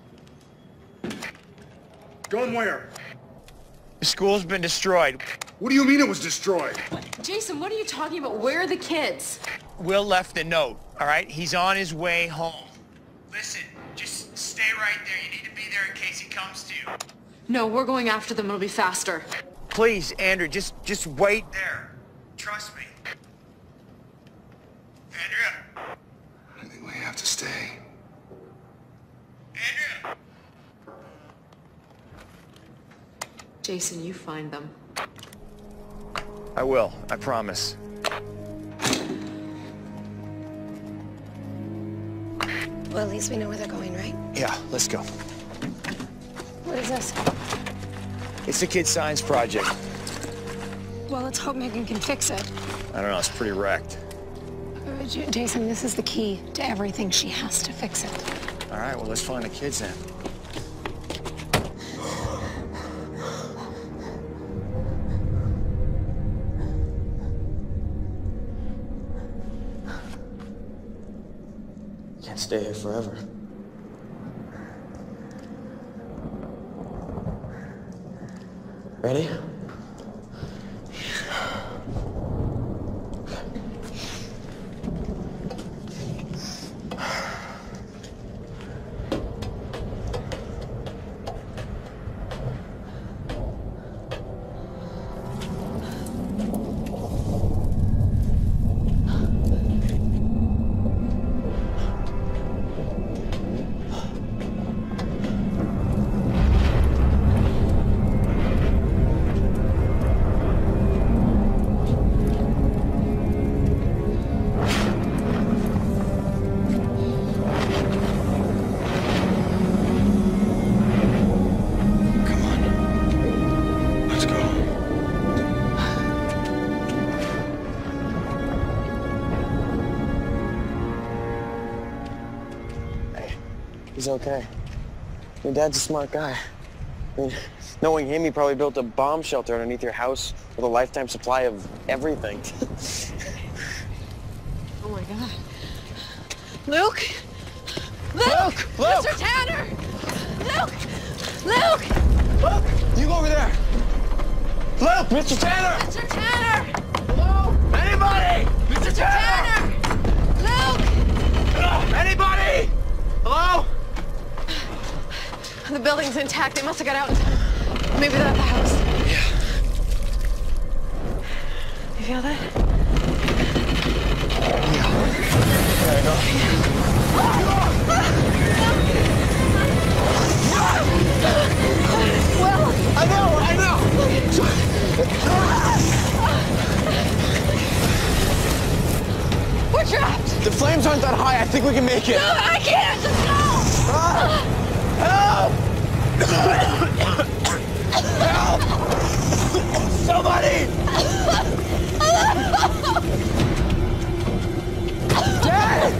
Going where? The school's been destroyed. What do you mean it was destroyed? Jason, what are you talking about? Where are the kids? Will left a note, all right? He's on his way home. Listen, just stay right there. You need to be there in case he comes to you. No, we're going after them. It'll be faster. Please, Andrew, just just wait there. Trust me. Andrea? I think we have to stay. Andrea? Jason, you find them. I will, I promise. Well, at least we know where they're going, right? Yeah, let's go. What is this? It's the kid's science project. Well, let's hope Megan can fix it. I don't know, it's pretty wrecked. Uh, J Jason, this is the key to everything. She has to fix it. All right, well, let's find the kids then. Can't stay here forever. Ready? He's okay. Your dad's a smart guy. I mean, knowing him, he probably built a bomb shelter underneath your house with a lifetime supply of everything. Oh my God. Luke! Luke! Luke! Mister Tanner! Luke! Luke! Luke! You go over there! Luke! Mister Tanner! Mister Tanner! Hello? Anybody! Mister Tanner! Luke! Anybody! Hello? The building's intact. They must have got out in time. Maybe they're at the house. Yeah. You feel that? Yeah. There I go. Well, I know, I know! we're trapped! The flames aren't that high. I think we can make it. No, I can't! Let's go! Ah! Help! Help! Somebody! Dad!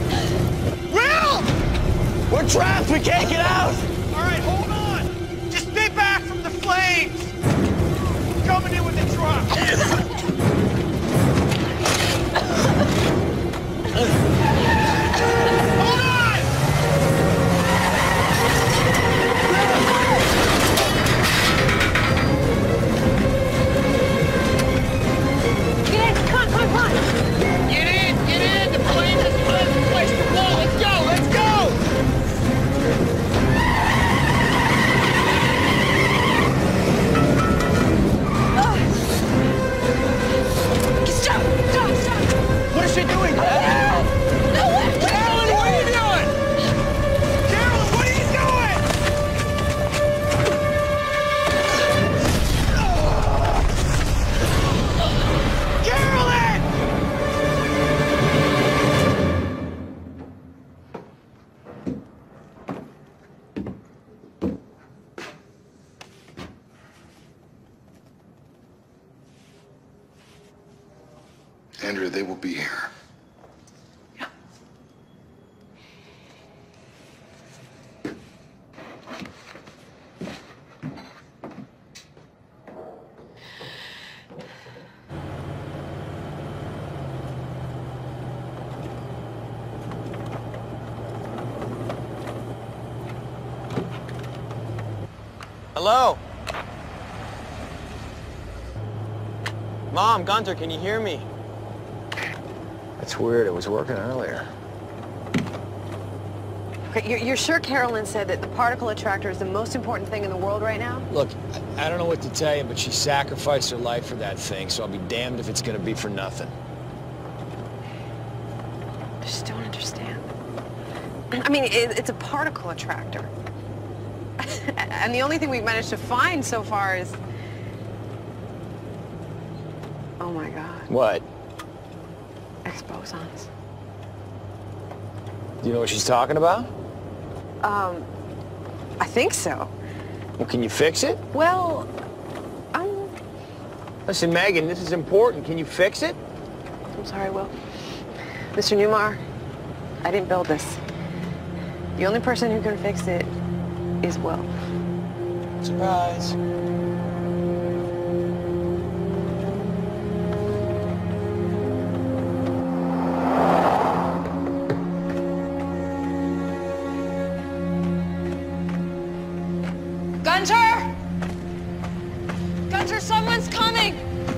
Will! We're trapped! We can't get out! All right, hold on. Just stay back from the flames. I'm coming in with the truck. Hold on! Get in! Come on, come on, come on! Get in, get in. The plane has a place to blow. Let's go, let's go. Stop! Stop! Stop! What is she doing, Dad? No! No! What? Carolyn, what are you doing? Carolyn, what are you doing? Carolyn! Andrea, they will be here. Hello? Mom, Gunter, can you hear me? That's weird. It was working earlier. Okay, you're, you're sure Carolyn said that the particle attractor is the most important thing in the world right now? Look, I, I don't know what to tell you, but she sacrificed her life for that thing, so I'll be damned if it's gonna be for nothing. I just don't understand. I mean, it, it's a particle attractor. And the only thing we've managed to find so far is... Oh my God. What? X-bosons. Do you know what she's talking about? Um, I think so. Well, can you fix it? Well, um... Listen, Megan, this is important. Can you fix it? I'm sorry, Will. Mister Newmar, I didn't build this. The only person who can fix it is Will. Surprise. Gunter! Gunter, someone's coming!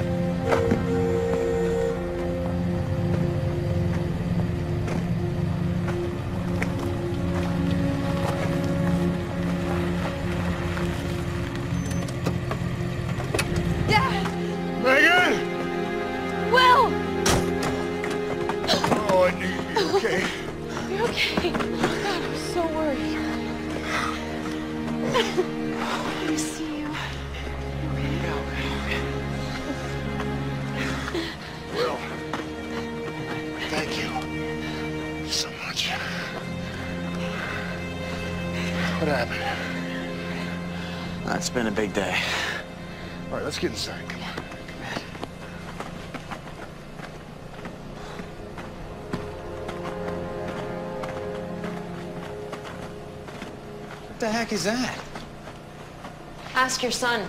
Megan! Will! Oh, I knew you were okay. You're okay. Oh, God, I'm so worried. Let me see you. Will, thank you so much. What happened? Uh, it's been a big day. All right, let's get inside. Come on. What the heck is that? Ask your son.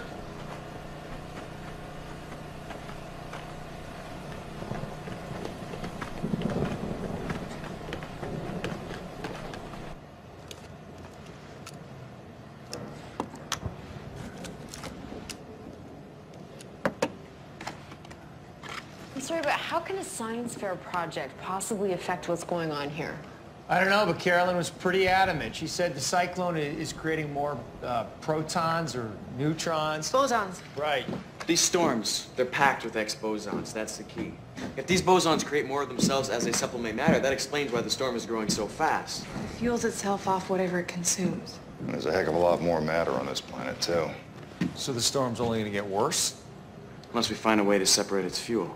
I'm sorry, but how can a science fair project possibly affect what's going on here? I don't know, but Carolyn was pretty adamant. She said the cyclone is creating more uh, protons or neutrons. Bosons. Right. These storms, they're packed with X-bosons. That's the key. If these bosons create more of themselves as they supplement matter, that explains why the storm is growing so fast. It fuels itself off whatever it consumes. And there's a heck of a lot more matter on this planet, too. So the storm's only going to get worse? Unless we find a way to separate its fuel.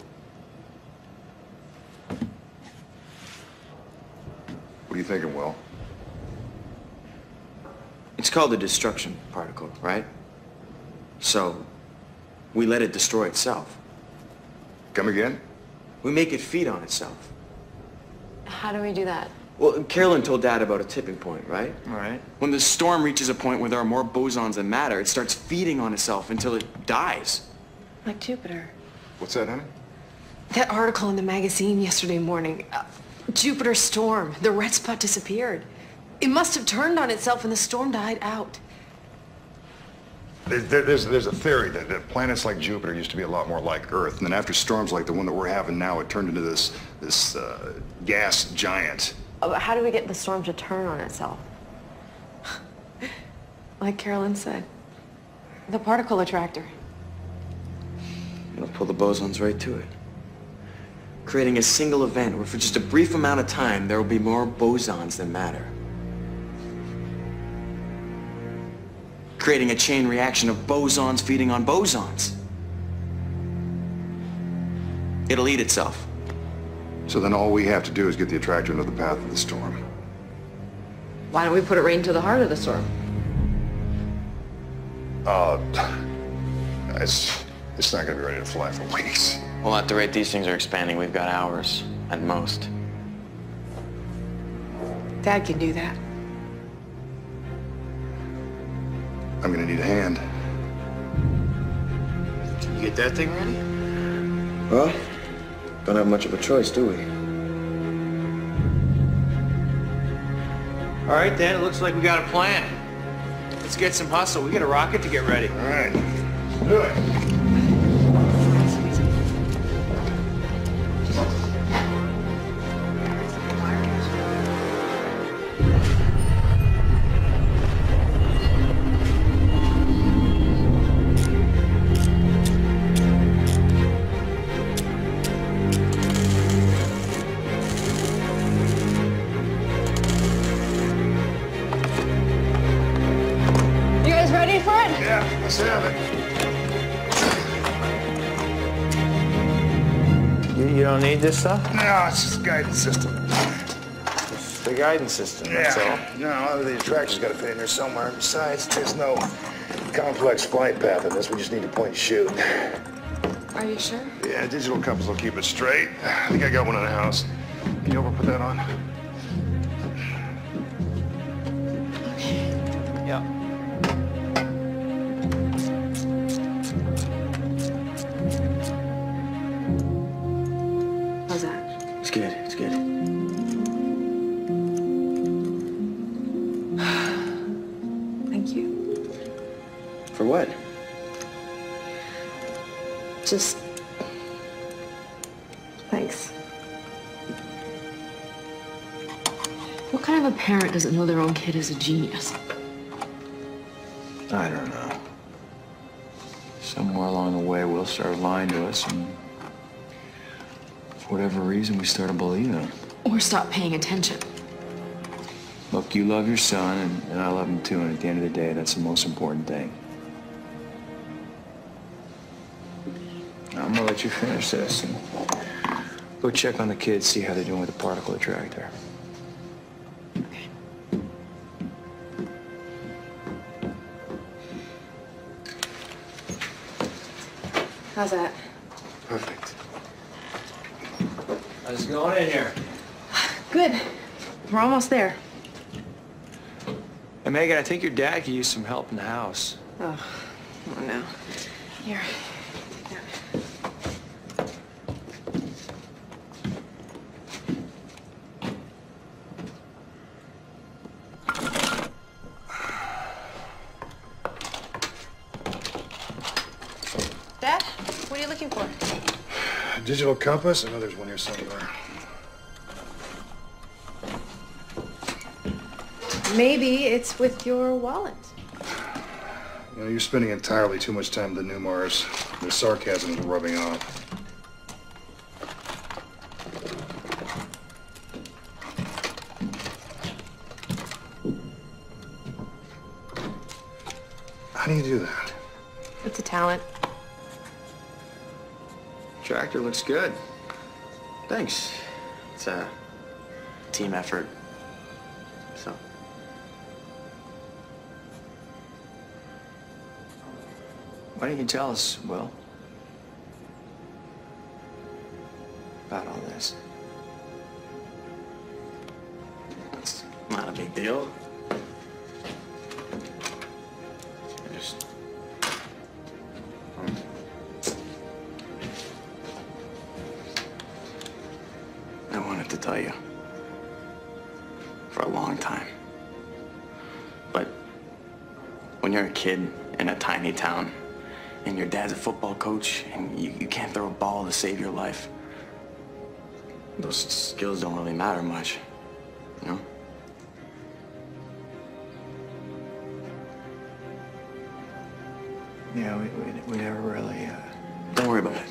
What are you thinking, Will? It's called the destruction particle, right? So, we let it destroy itself. Come again? We make it feed on itself. How do we do that? Well, Carolyn told Dad about a tipping point, right? All right. When the storm reaches a point where there are more bosons than matter, it starts feeding on itself until it dies. Like Jupiter. What's that, honey? That article in the magazine yesterday morning. Uh, Jupiter storm. The red spot disappeared. It must have turned on itself and the storm died out. There, there, there's, there's a theory that, that planets like Jupiter used to be a lot more like Earth, and then after storms like the one that we're having now, it turned into this, this uh, gas giant. Uh, How do we get the storm to turn on itself? Like Carolyn said. The particle attractor. It'll pull the bosons right to it. Creating a single event where for just a brief amount of time, there will be more bosons than matter. Creating a chain reaction of bosons feeding on bosons. It'll eat itself. So then all we have to do is get the attractor into the path of the storm. Why don't we put it right into the heart of the storm? Uh, it's, it's not gonna be ready to fly for weeks. Well, at the rate these things are expanding, we've got hours at most. Dad can do that. I'm gonna need a hand. Can you get that thing ready? Well, don't have much of a choice, do we? All right, then. It looks like we got a plan. Let's get some hustle. We got a rocket to get ready. All right. Do it. Let's have it. You, you don't need this stuff? No, it's just a guidance system. It's the guidance system, that's yeah. all. No, the attraction's got to fit in there somewhere. Besides, there's no complex flight path in this. We just need to point and shoot. Are you sure? Yeah, digital compass will keep it straight. I think I got one in the house. Can you over put that on? Yeah. How's that? It's good, it's good. Thank you. For what? Just... thanks. What kind of a parent doesn't know their own kid is a genius? I don't know. Somewhere along the way, Will started lying to us, and for whatever reason, we started believing him. Or stop paying attention. Look, you love your son, and, and I love him too, and at the end of the day, that's the most important thing. Now, I'm gonna let you finish this and go check on the kids, see how they're doing with the particle attractor. How's that? Perfect. How's it going in here? Good. We're almost there. Hey, Megan, I think your dad could use some help in the house. Oh, oh no. Here. Dad, what are you looking for? A digital compass? I know there's one here somewhere. Maybe it's with your wallet. You know, you're spending entirely too much time with the new Mars. The sarcasm is rubbing off. How do you do that? It's a talent. Tractor looks good. Thanks. It's a team effort. So. Why didn't you tell us, Will? About all this. It's not a big deal. I just... um, I wanted to tell you. For a long time. But when you're a kid in a tiny town, and your dad's a football coach, and you, you can't throw a ball to save your life, those skills don't really matter much, you know? Yeah, we, we, we never really, uh... Don't worry about it.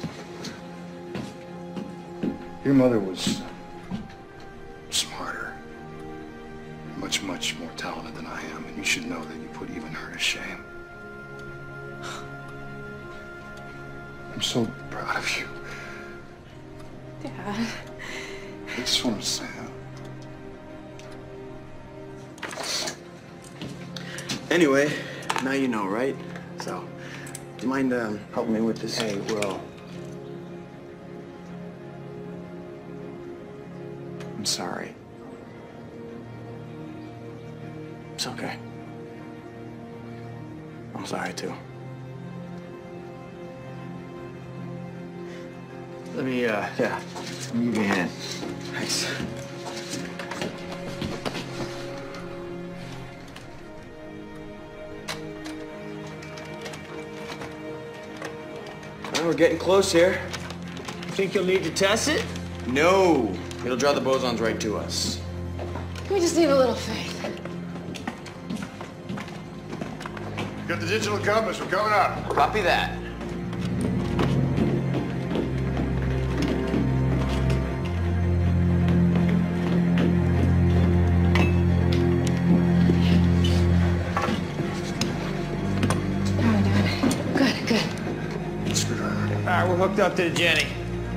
Your mother was smarter, much, much more talented than I am, and you should know that you put even her to shame. I'm so proud of you. Dad. I just want to say that. Anyway, now you know, right? So, do you mind um, helping me with this? Hey, Will. I'm sorry. It's okay. I'm sorry, too. Let me, uh, yeah, let me give you a hand. Thanks. getting close here. Think you'll need to test it? No. It'll draw the bosons right to us. We just need a little faith. Got the digital compass. We're coming up. Copy that. Good, good. All right, we're hooked up to the Jenny.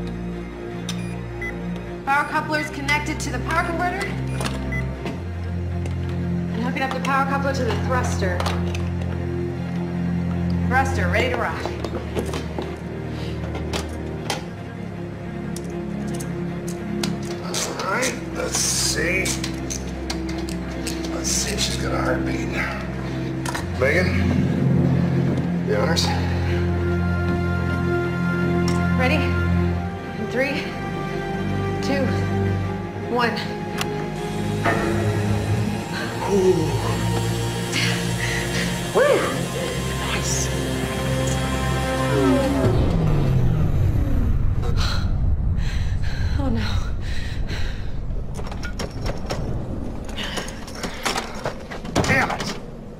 Power coupler is connected to the power converter. And hooking up the power coupler to the thruster. Thruster, ready to rock. All right, let's see. Let's see if she's got a heartbeat. Megan? The honors? Ready? In three, two, one. Ooh. Woo! Nice. Oh no. Damn it!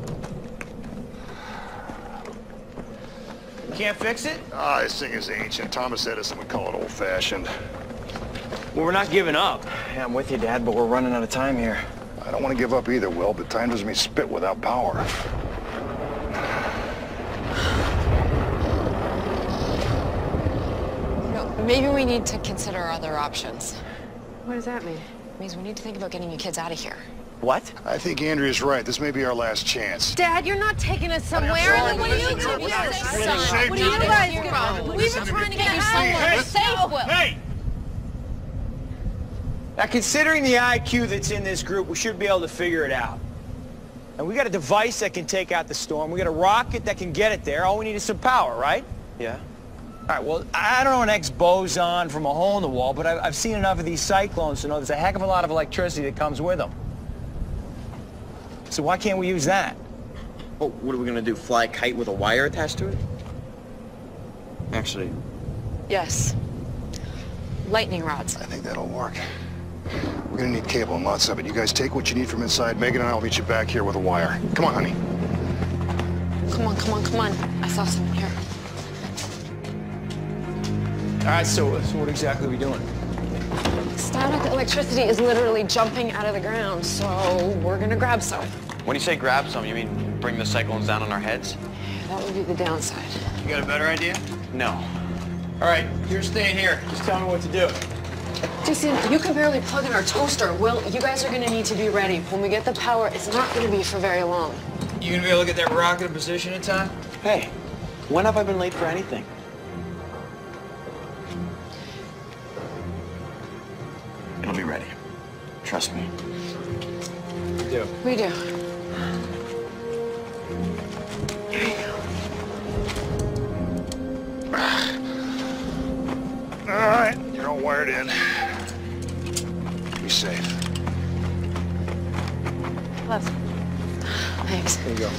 Can't fix it? Ah, this thing is ancient. Thomas Edison would call it old-fashioned. Well, we're not giving up. Yeah, I'm with you, Dad, but we're running out of time here. I don't want to give up either, Will, but time doesn't mean spit without power. No, maybe we need to consider other options. What does that mean? It means we need to think about getting you kids out of here. What? I think Andrea's right. This may be our last chance. Dad, you're not taking us somewhere. I mean, what are you doing? What are you guys doing? We've been trying to get you somewhere safe, Will. Hey! Now, considering the I Q that's in this group, we should be able to figure it out. And we got a device that can take out the storm. We got a rocket that can get it there. All we need is some power, right? Yeah. All right, well, I don't know an X-boson from a hole in the wall, but I've seen enough of these cyclones to know there's a heck of a lot of electricity that comes with them. So why can't we use that? Oh, what are we gonna do? Fly a kite with a wire attached to it? Actually, Yes. Lightning rods. I think that'll work. We're gonna need cable and lots of it. You guys take what you need from inside. Megan and I will meet you back here with a wire. Come on, honey. Come on, come on, come on. I saw someone here. All right, so, so what exactly are we doing? Static electricity is literally jumping out of the ground, so we're gonna grab some. when you say grab some, you mean bring the cyclones down on our heads? That would be the downside. You got a better idea? No. All right, you're staying here. Just tell me what to do. Jason, you can barely plug in our toaster. Will, you guys are gonna need to be ready. When we get the power, it's not gonna be for very long. You gonna be able to get that rocket in position in time? Hey, when have I been late for anything? It'll be ready. Trust me. We do. We do. Here you go. All right, you're all wired in. Be safe. Left. Thanks. Here you go.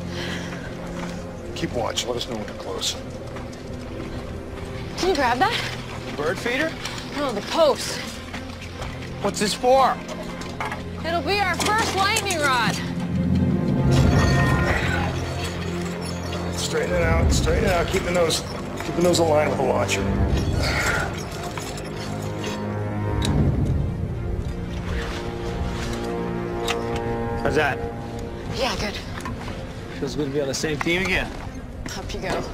Keep watch. Let us know when you're close. Can you grab that? Bird feeder? No, the post. What's this for? It'll be our first lightning rod. Straighten it out. Straighten it out. Keep the nose, keep the nose aligned with the launcher. How's that? Yeah, good. Feels good to be on the same team again. Up you go.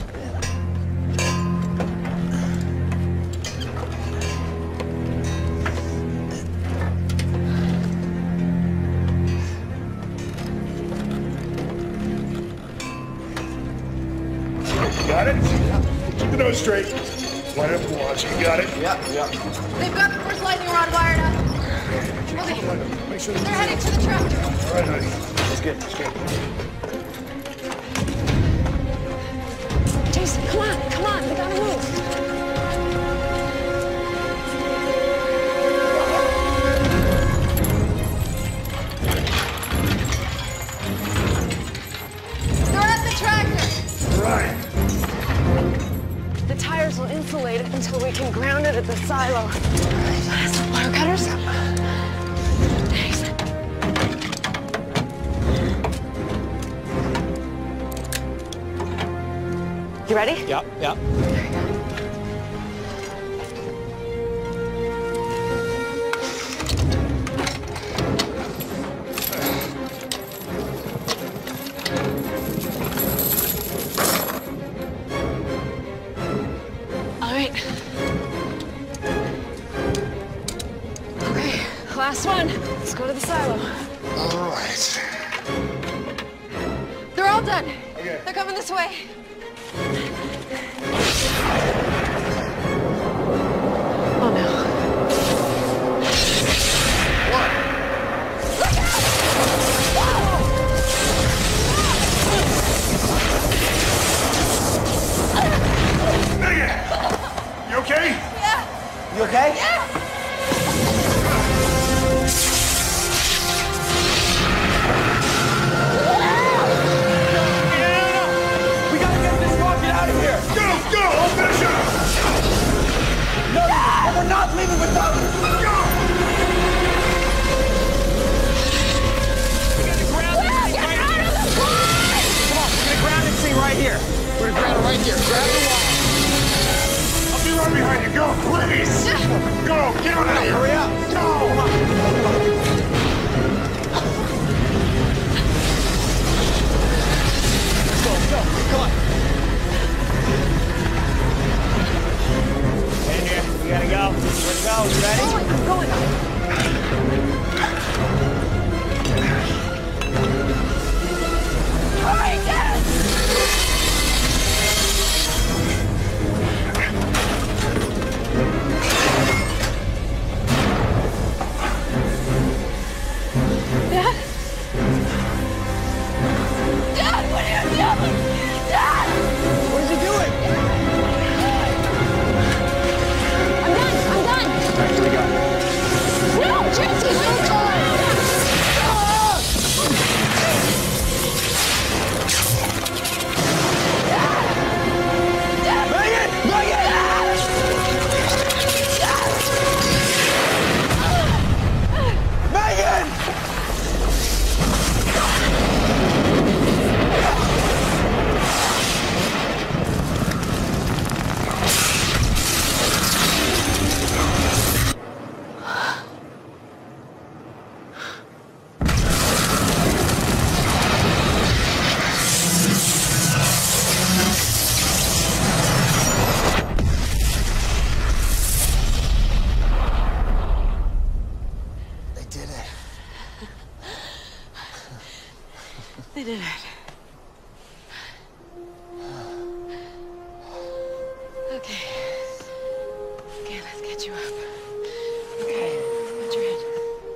Got it? Keep the nose straight. Line up the launcher. You got it? Yeah, yeah. They've got the first lightning rod wired up. Okay. Make sure They're heading to the tractor. All right, honey. That's good, that's good. Jason, come on, come on, we gotta move. They're at the tractor. All right. The tires look so we can ground it at the silo. Some wire cutters? Thanks. You ready? Yep, yep. All right. Okay, last one. Let's go to the silo. All right. They're all done. Okay. They're coming this way. Oh no. Megan! You okay? Yeah. You okay? Yeah. We gotta get this rocket out of here! Go, go! I'll finish up! No, no, we're not leaving without it! Go! We're gonna ground this thing right here! Come on, we're gonna ground this thing right here! We're gonna grab it right here. Grab the wall. I'll be right behind you. Go, please! Go! Get out of here! Hurry up! Go! Go, go, come on! In here, we gotta go. Where to go? You ready? I'm going. Hurry, Dad! Dad? Dad, what are you doing? Dad! What is he doing? I'm done, I'm done! All right, here we go. No, Jesse, no time! Megan! Megan! Megan! They did it. They did it. Okay. Okay, let's get you up. Okay, put your head.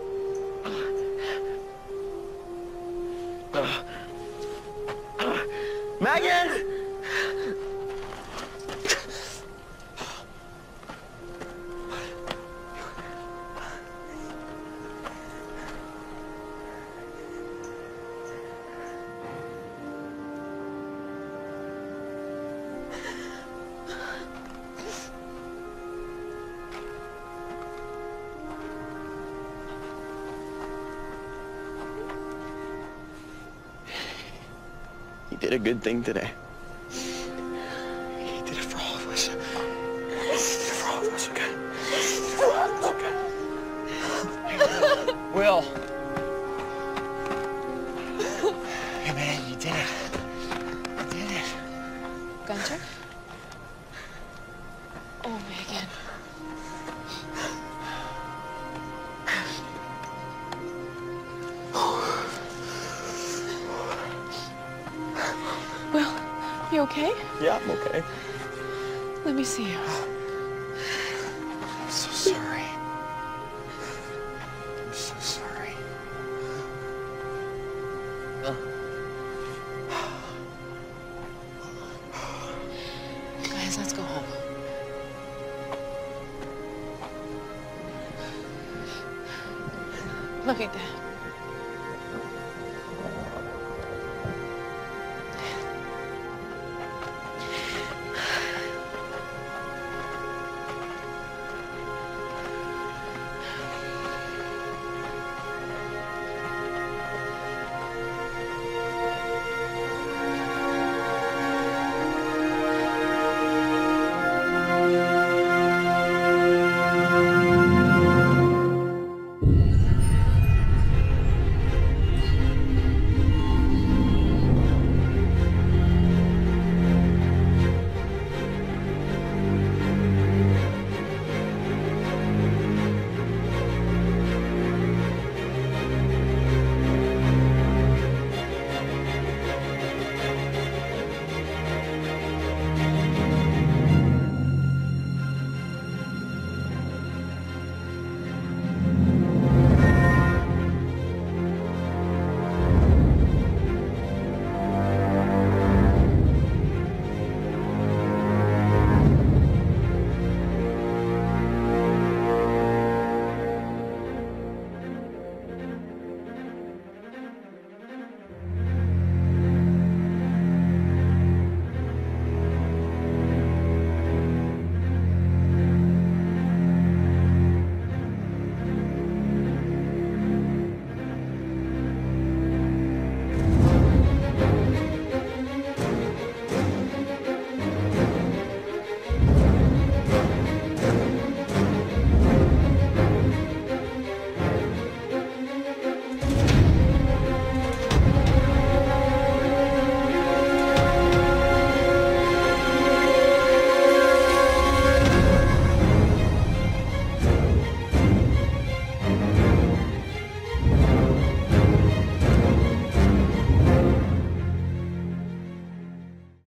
Megan! He did a good thing today. He did it for all of us. He did it for all of us, okay? He did it for all of us, okay? Will. Hey, man, you did it. You did it. Gunter? Oh, Megan. Will, you okay? Yeah, I'm okay. Let me see you. I'm so sorry. I'm so sorry. Guys, let's go home. Love you, Dad.